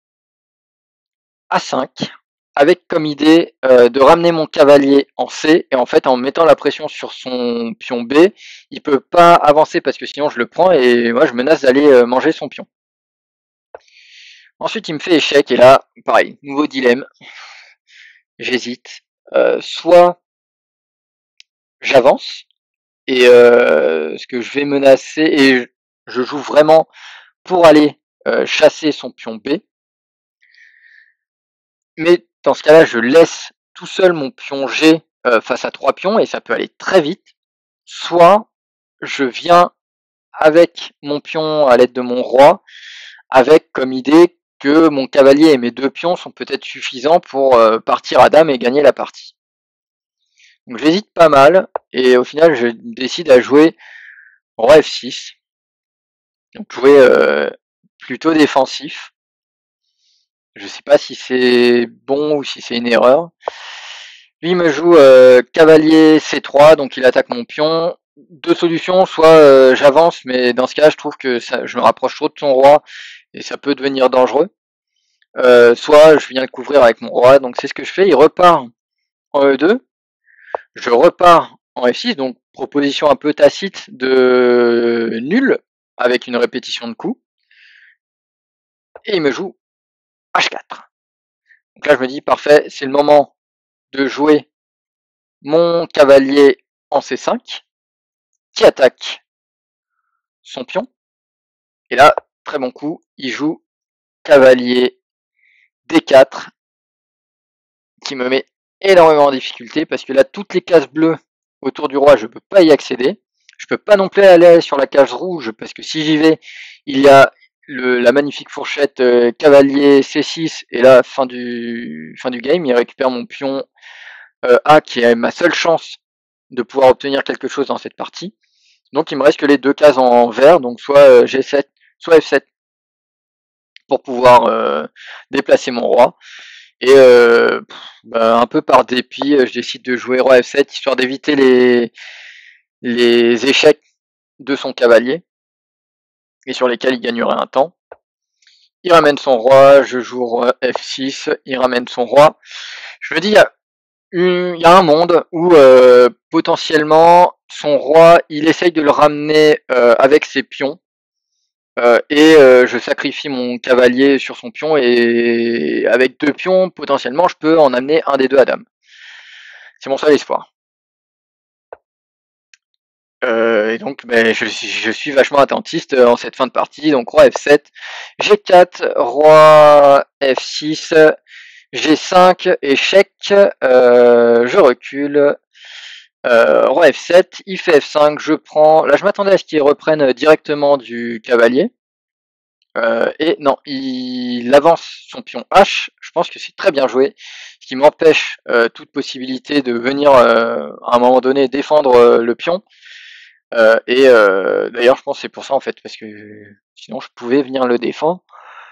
A cinq avec comme idée euh, de ramener mon cavalier en C, et en fait en mettant la pression sur son pion B, il peut pas avancer parce que sinon je le prends et moi je menace d'aller euh, manger son pion. Ensuite il me fait échec et là pareil, nouveau dilemme, j'hésite, euh, soit j'avance et euh, ce que je vais menacer et je joue vraiment pour aller euh, chasser son pion B, mais dans ce cas-là je laisse tout seul mon pion G euh, face à trois pions et ça peut aller très vite. Soit je viens avec mon pion à l'aide de mon roi, avec comme idée que mon cavalier et mes deux pions sont peut-être suffisants pour euh, partir à dame et gagner la partie. Donc j'hésite pas mal, et au final je décide à jouer roi F six, donc jouer euh, plutôt défensif. Je sais pas si c'est bon ou si c'est une erreur. Lui me joue euh, cavalier C trois, donc il attaque mon pion. Deux solutions, soit euh, j'avance, mais dans ce cas je trouve que ça, je me rapproche trop de son roi et ça peut devenir dangereux. Euh, soit je viens le couvrir avec mon roi, donc c'est ce que je fais. Il repart en E deux, je repars en F six, donc proposition un peu tacite de nul avec une répétition de coups. Et il me joue H quatre. Donc là je me dis parfait, c'est le moment de jouer mon cavalier en C cinq qui attaque son pion. Et là, très bon coup, il joue cavalier D quatre qui me met énormément en difficulté parce que là, toutes les cases bleues autour du roi, je ne peux pas y accéder. Je peux pas non plus aller sur la case rouge parce que si j'y vais, il y a le, la magnifique fourchette euh, cavalier C six et là, fin du, fin du game, il récupère mon pion euh, A qui est ma seule chance de pouvoir obtenir quelque chose dans cette partie. Donc il me reste que les deux cases en vert, donc soit euh, G sept, soit F sept pour pouvoir euh, déplacer mon roi. Et euh, pff, bah, un peu par dépit, je décide de jouer roi F sept histoire d'éviter les, les échecs de son cavalier et sur lesquels il gagnerait un temps. Il ramène son roi, je joue roi F six, il ramène son roi. Je me dis, il y a, une, y a un monde où euh, potentiellement son roi, il essaye de le ramener euh, avec ses pions. Euh, et euh, je sacrifie mon cavalier sur son pion et avec deux pions, potentiellement, je peux en amener un des deux à dame. C'est mon seul espoir. Euh, et donc, ben, je, je suis vachement attentiste en cette fin de partie. Donc, roi F sept, G quatre, roi F six, G cinq, échec, euh, je recule. Euh, roi F sept, il fait F cinq, je prends. Là, je m'attendais à ce qu'il reprenne directement du cavalier. Euh, et non, il avance son pion H, je pense que c'est très bien joué, ce qui m'empêche euh, toute possibilité de venir euh, à un moment donné défendre euh, le pion. Euh, et euh, d'ailleurs je pense que c'est pour ça en fait, parce que sinon je pouvais venir le défendre.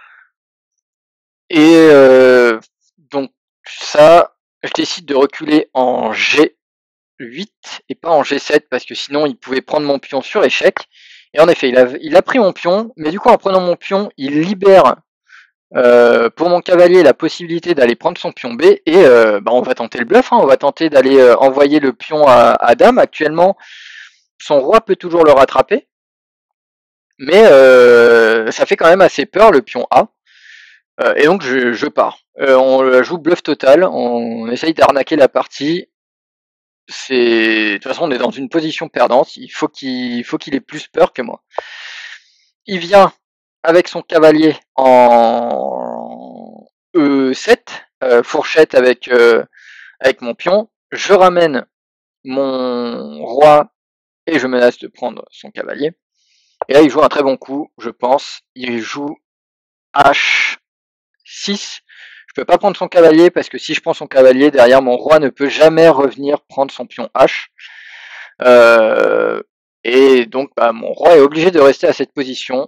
Et euh, donc ça, je décide de reculer en G huit et pas en G sept, parce que sinon il pouvait prendre mon pion sur échec. Et en effet, il a, il a pris mon pion, mais du coup en prenant mon pion, il libère euh, pour mon cavalier la possibilité d'aller prendre son pion B, et euh, bah, on va tenter le bluff, hein, on va tenter d'aller euh, envoyer le pion à, à dame. Actuellement, son roi peut toujours le rattraper, mais euh, ça fait quand même assez peur le pion A, euh, et donc je, je pars. Euh, on joue bluff total, on essaye d'arnaquer la partie. C'est de toute façon on est dans une position perdante, il faut qu'il faut qu'il ait plus peur que moi. Il vient avec son cavalier en E sept, euh, fourchette avec euh, avec mon pion, je ramène mon roi et je menace de prendre son cavalier. Et là, il joue un très bon coup, je pense. Il joue H six. Je peux pas prendre son cavalier parce que si je prends son cavalier, derrière mon roi ne peut jamais revenir prendre son pion H. Euh, et donc bah, mon roi est obligé de rester à cette position.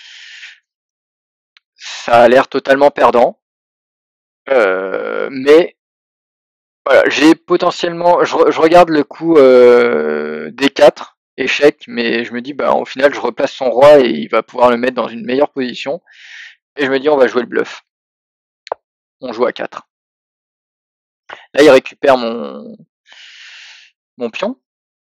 Ça a l'air totalement perdant. Euh, mais voilà, j'ai potentiellement, je, je, regarde le coup euh, D quatre, échec, mais je me dis, bah au final, je replace son roi et il va pouvoir le mettre dans une meilleure position. Et je me dis, on va jouer le bluff. On joue à quatre. Là, il récupère mon, mon pion.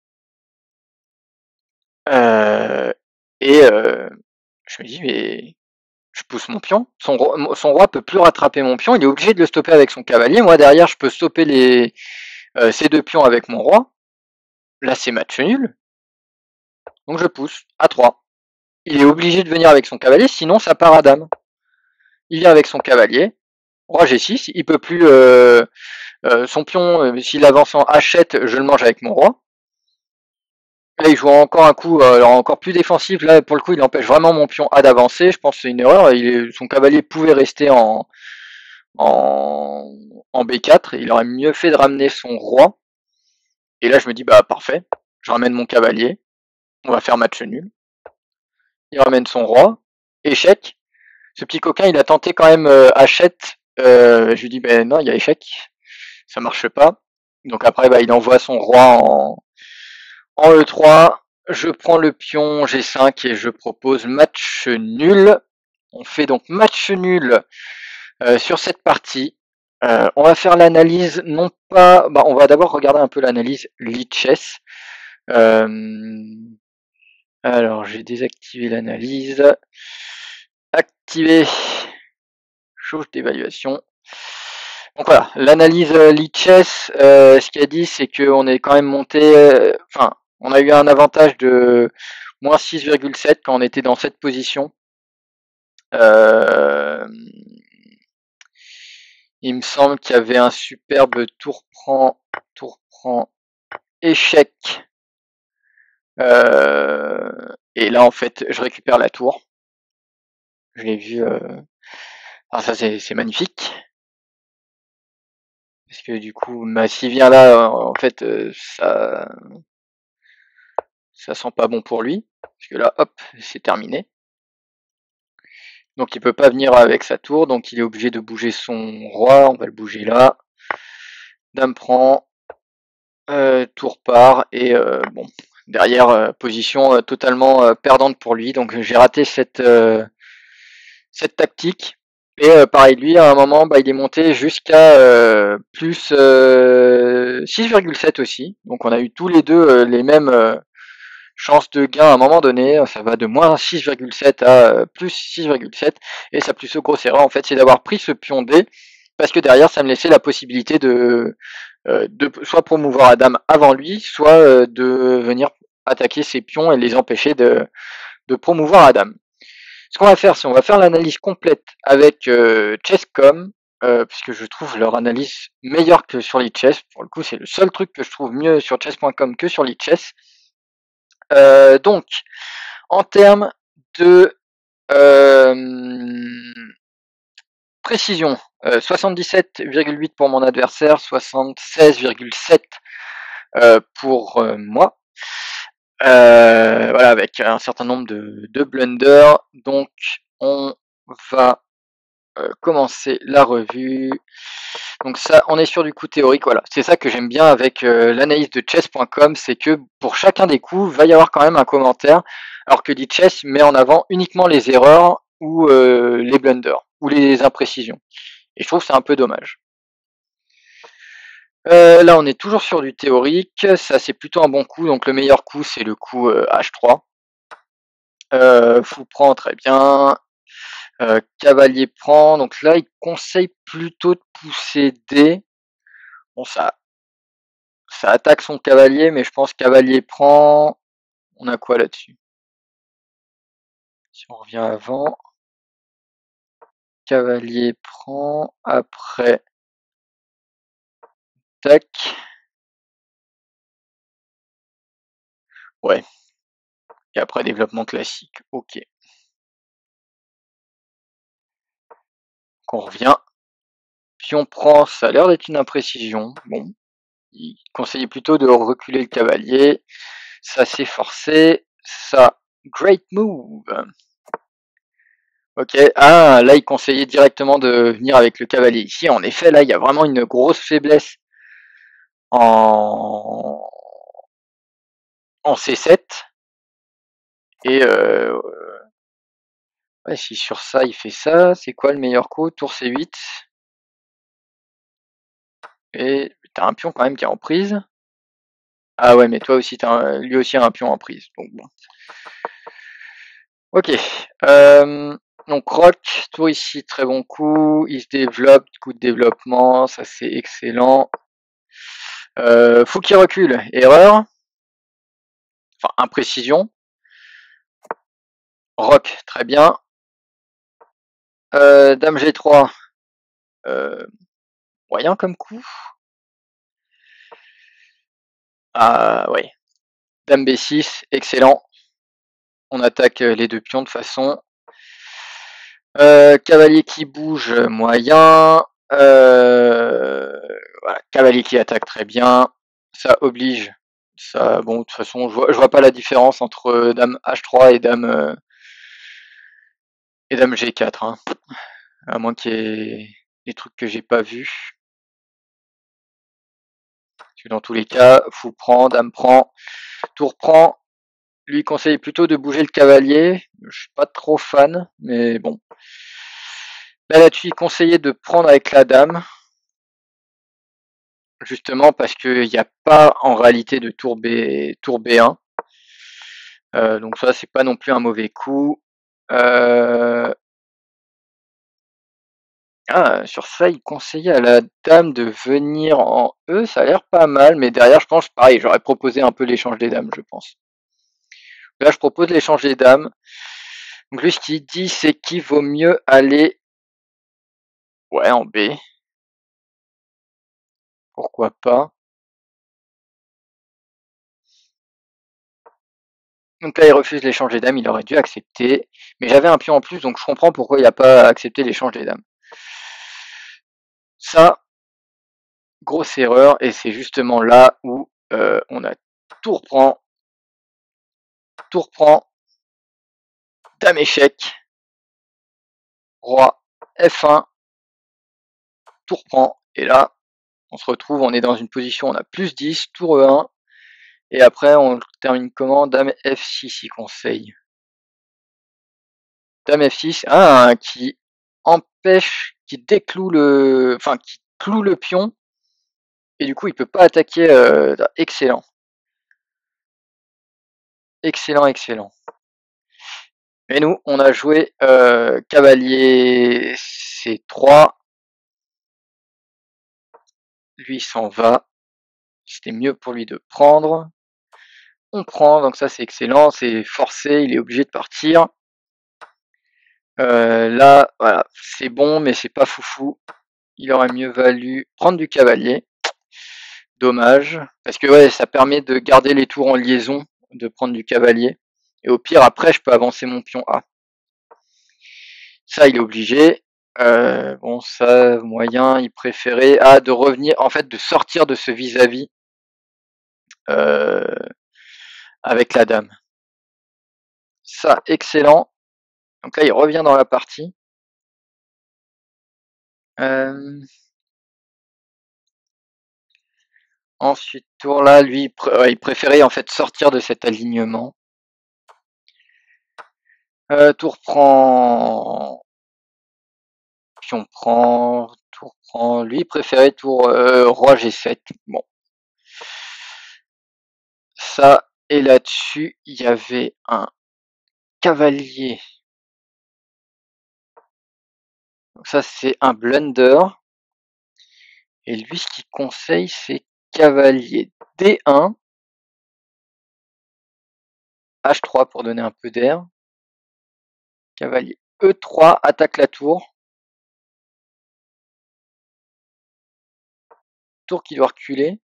Euh, et euh, je me dis, mais je pousse mon pion. Son roi, son roi peut plus rattraper mon pion. Il est obligé de le stopper avec son cavalier. Moi, derrière, je peux stopper les, euh, ces deux pions avec mon roi. Là, c'est match nul. Donc, je pousse à trois. Il est obligé de venir avec son cavalier, sinon ça part à dame. Il vient avec son cavalier. Roi G six. Il peut plus... Euh, euh, son pion, euh, s'il avance en H sept, je le mange avec mon roi. Là, il joue encore un coup euh, encore plus défensif. Là, pour le coup, il empêche vraiment mon pion A d'avancer. Je pense que c'est une erreur. Il est, son cavalier pouvait rester en, en, en B quatre. Il aurait mieux fait de ramener son roi. Et là, je me dis, bah parfait. Je ramène mon cavalier. On va faire match nul. Il ramène son roi. Échec. Ce petit coquin, il a tenté quand même euh, H sept. Euh, je lui dis, ben non, il y a échec. Ça marche pas. Donc après, bah, il envoie son roi en, en E trois. Je prends le pion G cinq et je propose match nul. On fait donc match nul euh, sur cette partie. Euh, on va faire l'analyse, non pas... Bah, on va d'abord regarder un peu l'analyse Lichess. Euh, alors, j'ai désactivé l'analyse. Activer jauge d'évaluation. Donc voilà, l'analyse Lichess, euh, ce qu'il a dit, c'est qu'on est quand même monté... Euh, enfin, on a eu un avantage de moins six virgule sept quand on était dans cette position. Euh, il me semble qu'il y avait un superbe tour prend, tour prend, échec. Euh, et là, en fait, je récupère la tour. Je l'ai vu. Euh... Ah, ça, c'est magnifique. Parce que du coup, bah, s'il vient là, en fait, euh, ça, ça sent pas bon pour lui. Parce que là, hop, c'est terminé. Donc il peut pas venir avec sa tour, donc il est obligé de bouger son roi. On va le bouger là. Dame prend, euh, tour part et euh, bon, derrière euh, position euh, totalement euh, perdante pour lui. Donc j'ai raté cette euh, cette tactique. Et euh, pareil, lui, à un moment, bah, il est monté jusqu'à euh, plus euh, six virgule sept aussi. Donc on a eu tous les deux euh, les mêmes euh, chances de gain à un moment donné. Ça va de moins six virgule sept à euh, plus six virgule sept. Et sa plus grosse erreur, en fait, c'est d'avoir pris ce pion D. Parce que derrière, ça me laissait la possibilité de, euh, de soit promouvoir la dame avant lui, soit euh, de venir attaquer ses pions et les empêcher de, de promouvoir la dame. Ce qu'on va faire, c'est on va faire l'analyse complète avec euh, Chess.com, euh, puisque je trouve leur analyse meilleure que sur Lichess. Pour le coup, c'est le seul truc que je trouve mieux sur Chess point com que sur Lichess. Euh, donc, en termes de euh, précision, euh, soixante-dix-sept virgule huit pour mon adversaire, soixante-seize virgule sept euh, pour euh, moi. Euh, voilà, avec un certain nombre de, de blunders. Donc, on va euh, commencer la revue. Donc ça, on est sur du coup théorique, voilà. C'est ça que j'aime bien avec euh, l'analyse de chess point com, c'est que pour chacun des coups, il va y avoir quand même un commentaire, alors que Lichess met en avant uniquement les erreurs ou euh, les blunders, ou les imprécisions. Et je trouve que c'est un peu dommage. Euh, là, on est toujours sur du théorique, ça c'est plutôt un bon coup, donc le meilleur coup c'est le coup euh, H trois. Euh, fou prend, très bien. Euh, cavalier prend, donc là il conseille plutôt de pousser D. Bon, ça, ça attaque son cavalier, mais je pense cavalier prend. On a quoi là-dessus? Si on revient avant, cavalier prend, après tac. Ouais. Et après, développement classique. Ok. On revient. Puis on prend, ça a l'air d'être une imprécision. Bon. Il conseillait plutôt de reculer le cavalier. Ça, c'est forcé. Ça, great move. Ok. Ah, là, il conseillait directement de venir avec le cavalier ici. En effet, là, il y a vraiment une grosse faiblesse en, en C sept. Et euh, ouais, si sur ça, il fait ça, c'est quoi le meilleur coup? Tour C huit. Et t'as un pion quand même qui est en prise. Ah ouais, mais toi aussi, t'as un, lui aussi a un pion en prise. Donc bon. Ok. Euh, donc rock, tour ici, très bon coup. Il se développe, coup de développement, ça c'est excellent. Euh, faut qu'il recule. Erreur. Enfin, imprécision. Rock, très bien. Euh, Dame G trois. Euh, moyen comme coup. Ah ouais. Dame B six, excellent. On attaque les deux pions de façon. Euh, cavalier qui bouge, moyen. Euh, voilà, cavalier qui attaque très bien. Ça oblige. Ça, bon, de toute façon, je vois, je vois pas la différence entre dame H trois et dame euh, et dame G quatre, hein. À moins qu'il y ait des trucs que j'ai pas vus. Dans tous les cas, fou prend, dame prend, tour prend. Lui conseille plutôt de bouger le cavalier. Je suis pas trop fan, mais bon. Là, là-dessus, il conseillait de prendre avec la dame. Justement parce qu'il n'y a pas en réalité de tour B, tour B un. Euh, donc ça, c'est pas non plus un mauvais coup. Euh... Ah, sur ça, il conseillait à la dame de venir en E. Ça a l'air pas mal, mais derrière, je pense, pareil, j'aurais proposé un peu l'échange des dames, je pense. Là, je propose l'échange des dames. Donc lui, ce qu'il dit, c'est qu'il vaut mieux aller... Ouais, en B. Pourquoi pas. Donc là, il refuse l'échange des dames, il aurait dû accepter. Mais j'avais un pion en plus, donc je comprends pourquoi il n'a pas accepté l'échange des dames. Ça, grosse erreur, et c'est justement là où euh, on a tour prend, tour prend, dame échec, roi F un, tour prend, et là, on se retrouve, on est dans une position, on a plus dix, tour E un, et après on termine comment? Dame F six, il conseille. Dame F six, ah, qui empêche, qui décloue le, enfin, qui cloue le pion, et du coup il peut pas attaquer, euh, excellent. Excellent, excellent. Et nous, on a joué euh, cavalier C trois. Lui s'en va. C'était mieux pour lui de prendre. On prend, donc ça c'est excellent. C'est forcé, il est obligé de partir. Euh, là, voilà, c'est bon, mais c'est pas foufou. Il aurait mieux valu prendre du cavalier. Dommage. Parce que ouais, ça permet de garder les tours en liaison, de prendre du cavalier. Et au pire, après, je peux avancer mon pion A. Ça, il est obligé. Euh, bon, ça, moyen, il préférait ah, de revenir, en fait, de sortir de ce vis-à-vis euh, avec la dame. Ça, excellent. Donc là, il revient dans la partie. Euh... Ensuite, tour là, lui, il, pr il préférait en fait sortir de cet alignement. Euh, tour prend, pion prend, tour prend. Lui, il préférait tour euh, roi G sept. Bon. Ça, et là-dessus, il y avait un cavalier. Donc ça, c'est un blunder. Et lui, ce qu'il conseille, c'est cavalier D un, H trois pour donner un peu d'air. Cavalier E trois, attaque la tour. tour qui doit reculer.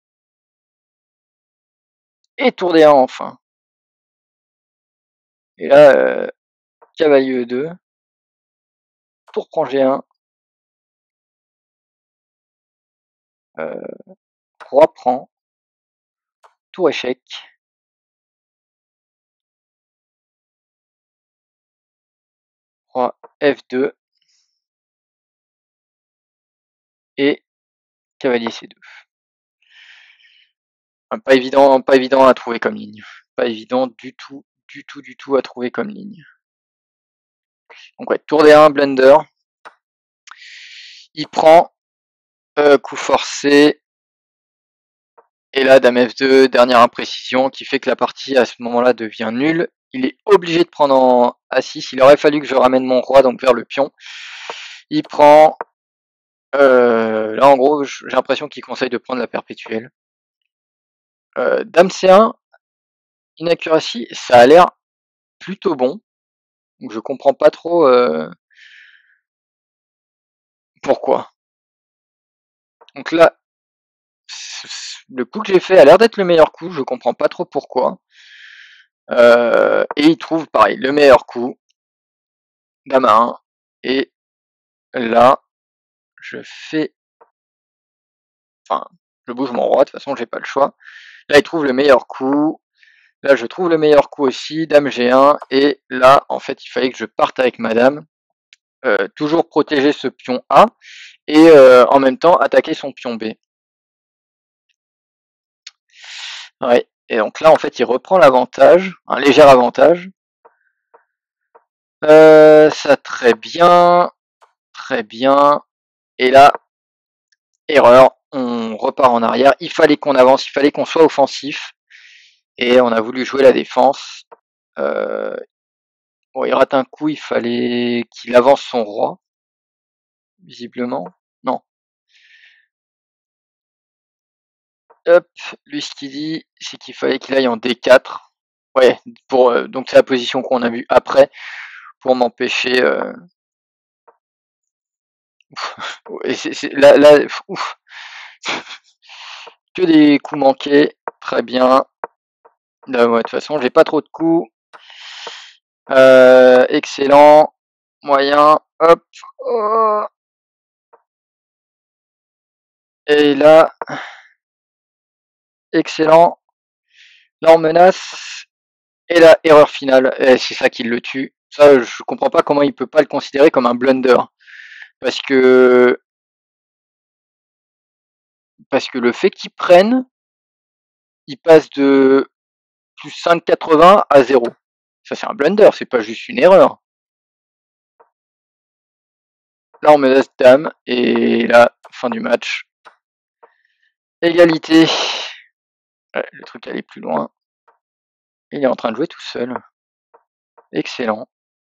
Et tour D un enfin. Et là, euh, cavalier E deux. Tour prend G un. Euh, roi prend. Tour échec. Roi F deux. Et cavalier C deux. Pas évident, pas évident à trouver comme ligne. Pas évident du tout, du tout, du tout à trouver comme ligne. Donc ouais, tour D un, blunder. Il prend euh, coup forcé. Et là, dame F deux, dernière imprécision qui fait que la partie à ce moment-là devient nulle. Il est obligé de prendre en A six. Il aurait fallu que je ramène mon roi donc vers le pion. Il prend... Euh, là, en gros, j'ai l'impression qu'il conseille de prendre la perpétuelle. Euh, dame C un, inaccuracy, ça a l'air plutôt bon. Donc je comprends pas trop euh, pourquoi. Donc là, le coup que j'ai fait a l'air d'être le meilleur coup. Je comprends pas trop pourquoi. Euh, et il trouve pareil le meilleur coup. Dame à un. Et là, je fais... Enfin, je bouge mon roi, de toute façon, j'ai pas le choix. Là, il trouve le meilleur coup. Là, je trouve le meilleur coup aussi, dame G un. Et là, en fait, il fallait que je parte avec ma dame. Euh, toujours protéger ce pion A. Et euh, en même temps, attaquer son pion B. Ouais. Et donc là, en fait, il reprend l'avantage. Un léger avantage. Euh, ça, très bien. Très bien. Et là, erreur. On repart en arrière. Il fallait qu'on avance. Il fallait qu'on soit offensif. Et on a voulu jouer la défense. Euh, bon, il rate un coup, il fallait qu'il avance son roi. Visiblement. Non. Hop, lui ce qu'il dit, c'est qu'il fallait qu'il aille en D quatre. Ouais, pour, euh, donc c'est la position qu'on a vue après, pour m'empêcher... Euh... c'est, c'est, là, là, ouf. Que des coups manqués, très bien. Là, ouais, de toute façon, j'ai pas trop de coups. Euh, excellent, moyen, hop, oh. Et là, excellent. Là, on menace. Et la erreur finale, c'est ça qui le tue. Ça, je comprends pas comment il peut pas le considérer comme un blunder. Parce que, parce que le fait qu'il prenne, il passe de plus cinq virgule quatre-vingts à zéro. Ça, c'est un blunder, c'est pas juste une erreur. Là, on menace dame, et là, fin du match. Égalité. Ouais, le truc allait plus loin. Il est en train de jouer tout seul. Excellent.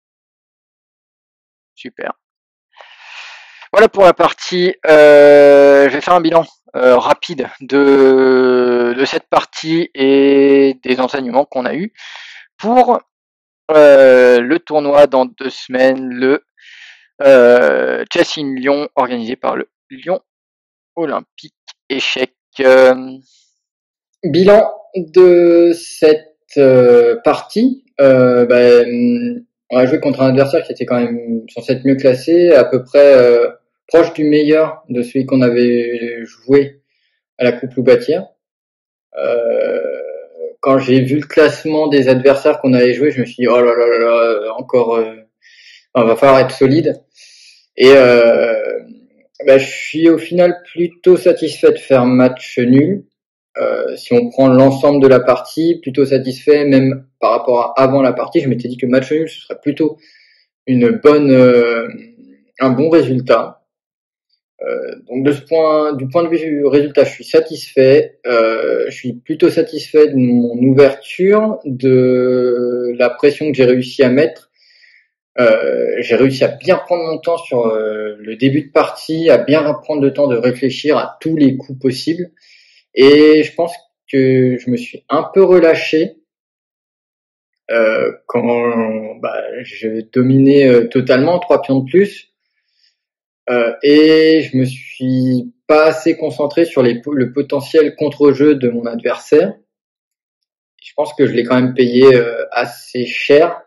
Super. Voilà pour la partie. Euh, je vais faire un bilan euh, rapide de, de cette partie et des enseignements qu'on a eus pour euh, le tournoi dans deux semaines, le euh, Chess in Lyon, organisé par le Lyon Olympique Échec. Euh... Bilan de cette euh, partie. Euh, ben, on a joué contre un adversaire qui était quand même censé être mieux classé, à peu près euh, proche du meilleur de celui qu'on avait joué à la Coupe Loubatière. Euh, quand j'ai vu le classement des adversaires qu'on avait joué, je me suis dit oh là là là là, encore, euh, on va falloir être solide. Et euh, ben, je suis au final plutôt satisfait de faire match nul. Euh, si on prend l'ensemble de la partie, plutôt satisfait, même par rapport à avant la partie, je m'étais dit que match nul, ce serait plutôt une bonne, euh, un bon résultat. Euh, donc de ce point, du point de vue résultat, je suis satisfait. Euh, je suis plutôt satisfait de mon ouverture, de la pression que j'ai réussi à mettre. Euh, j'ai réussi à bien prendre mon temps sur euh, le début de partie, à bien prendre le temps de réfléchir à tous les coups possibles. Et je pense que je me suis un peu relâché euh, quand bah, je dominais euh, totalement trois pions de plus. Euh, et je me suis pas assez concentré sur les, le potentiel contre-jeu de mon adversaire. Je pense que je l'ai quand même payé euh, assez cher.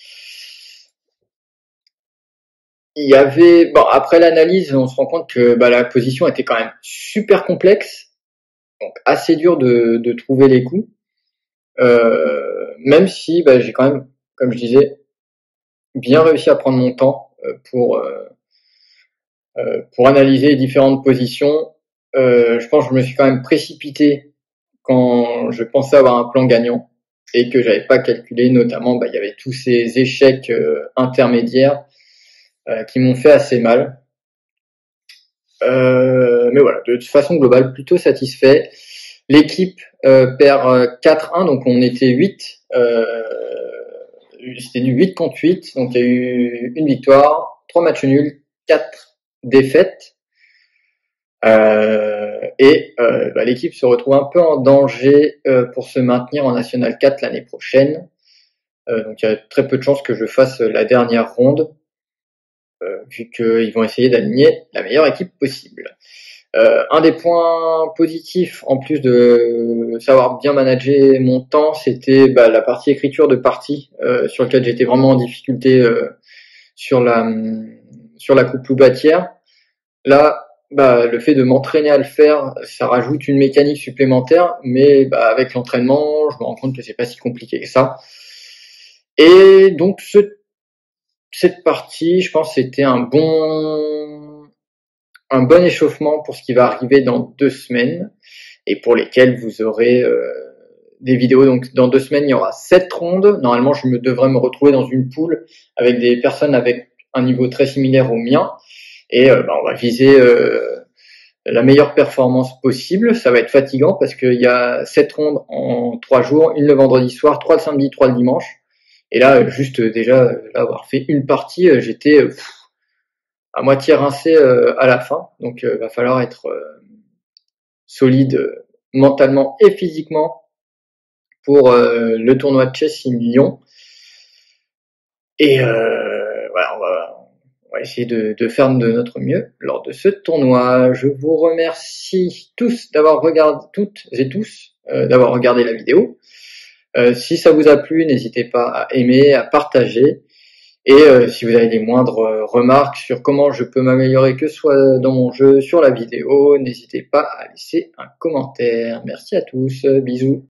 Il y avait, bon, après l'analyse, on se rend compte que bah, la position était quand même super complexe, donc assez dur de, de trouver les coups. Euh, même si bah, j'ai quand même, comme je disais, bien réussi à prendre mon temps euh, pour euh, euh, pour analyser les différentes positions. Euh, je pense que je me suis quand même précipité quand je pensais avoir un plan gagnant et que j'avais pas calculé, notamment, bah, il y avait tous ces échecs euh, intermédiaires euh, qui m'ont fait assez mal. Euh, mais voilà, de façon globale, plutôt satisfait. L'équipe euh, perd quatre un, donc on était huit. Euh, c'était du huit contre huit, donc il y a eu une victoire, trois matchs nuls, quatre défaites. Euh, et euh, bah, l'équipe se retrouve un peu en danger euh, pour se maintenir en National quatre l'année prochaine. Euh, donc il y a très peu de chances que je fasse la dernière ronde, euh, vu qu'ils vont essayer d'aligner la meilleure équipe possible. Euh, un des points positifs, en plus de savoir bien manager mon temps, c'était bah, la partie écriture de partie, euh, sur laquelle j'étais vraiment en difficulté euh, sur la sur la coupe Loubatière. Là, bah, le fait de m'entraîner à le faire, ça rajoute une mécanique supplémentaire, mais bah, avec l'entraînement, je me rends compte que c'est pas si compliqué que ça. Et donc ce, cette partie, je pense, c'était un bon, un bon échauffement pour ce qui va arriver dans deux semaines et pour lesquelles vous aurez euh, des vidéos. Donc dans deux semaines, il y aura sept rondes. Normalement, je me devrais me retrouver dans une poule avec des personnes avec un niveau très similaire au mien. Et euh, bah, on va viser euh, la meilleure performance possible. Ça va être fatigant parce qu'il y a sept rondes en trois jours, une le vendredi soir, trois le samedi, trois le dimanche. Et là, juste déjà là, avoir fait une partie, j'étais pff, à moitié rincé euh, à la fin. Donc il euh, va falloir être euh, solide euh, mentalement et physiquement pour euh, le tournoi de chess six millions. Et euh, voilà, on va On va essayer de, de faire de notre mieux lors de ce tournoi. Je vous remercie tous d'avoir regardé, toutes et tous, euh, d'avoir regardé la vidéo. Euh, si ça vous a plu, n'hésitez pas à aimer, à partager. Et euh, si vous avez des moindres remarques sur comment je peux m'améliorer, que ce soit dans mon jeu, sur la vidéo, n'hésitez pas à laisser un commentaire. Merci à tous, bisous.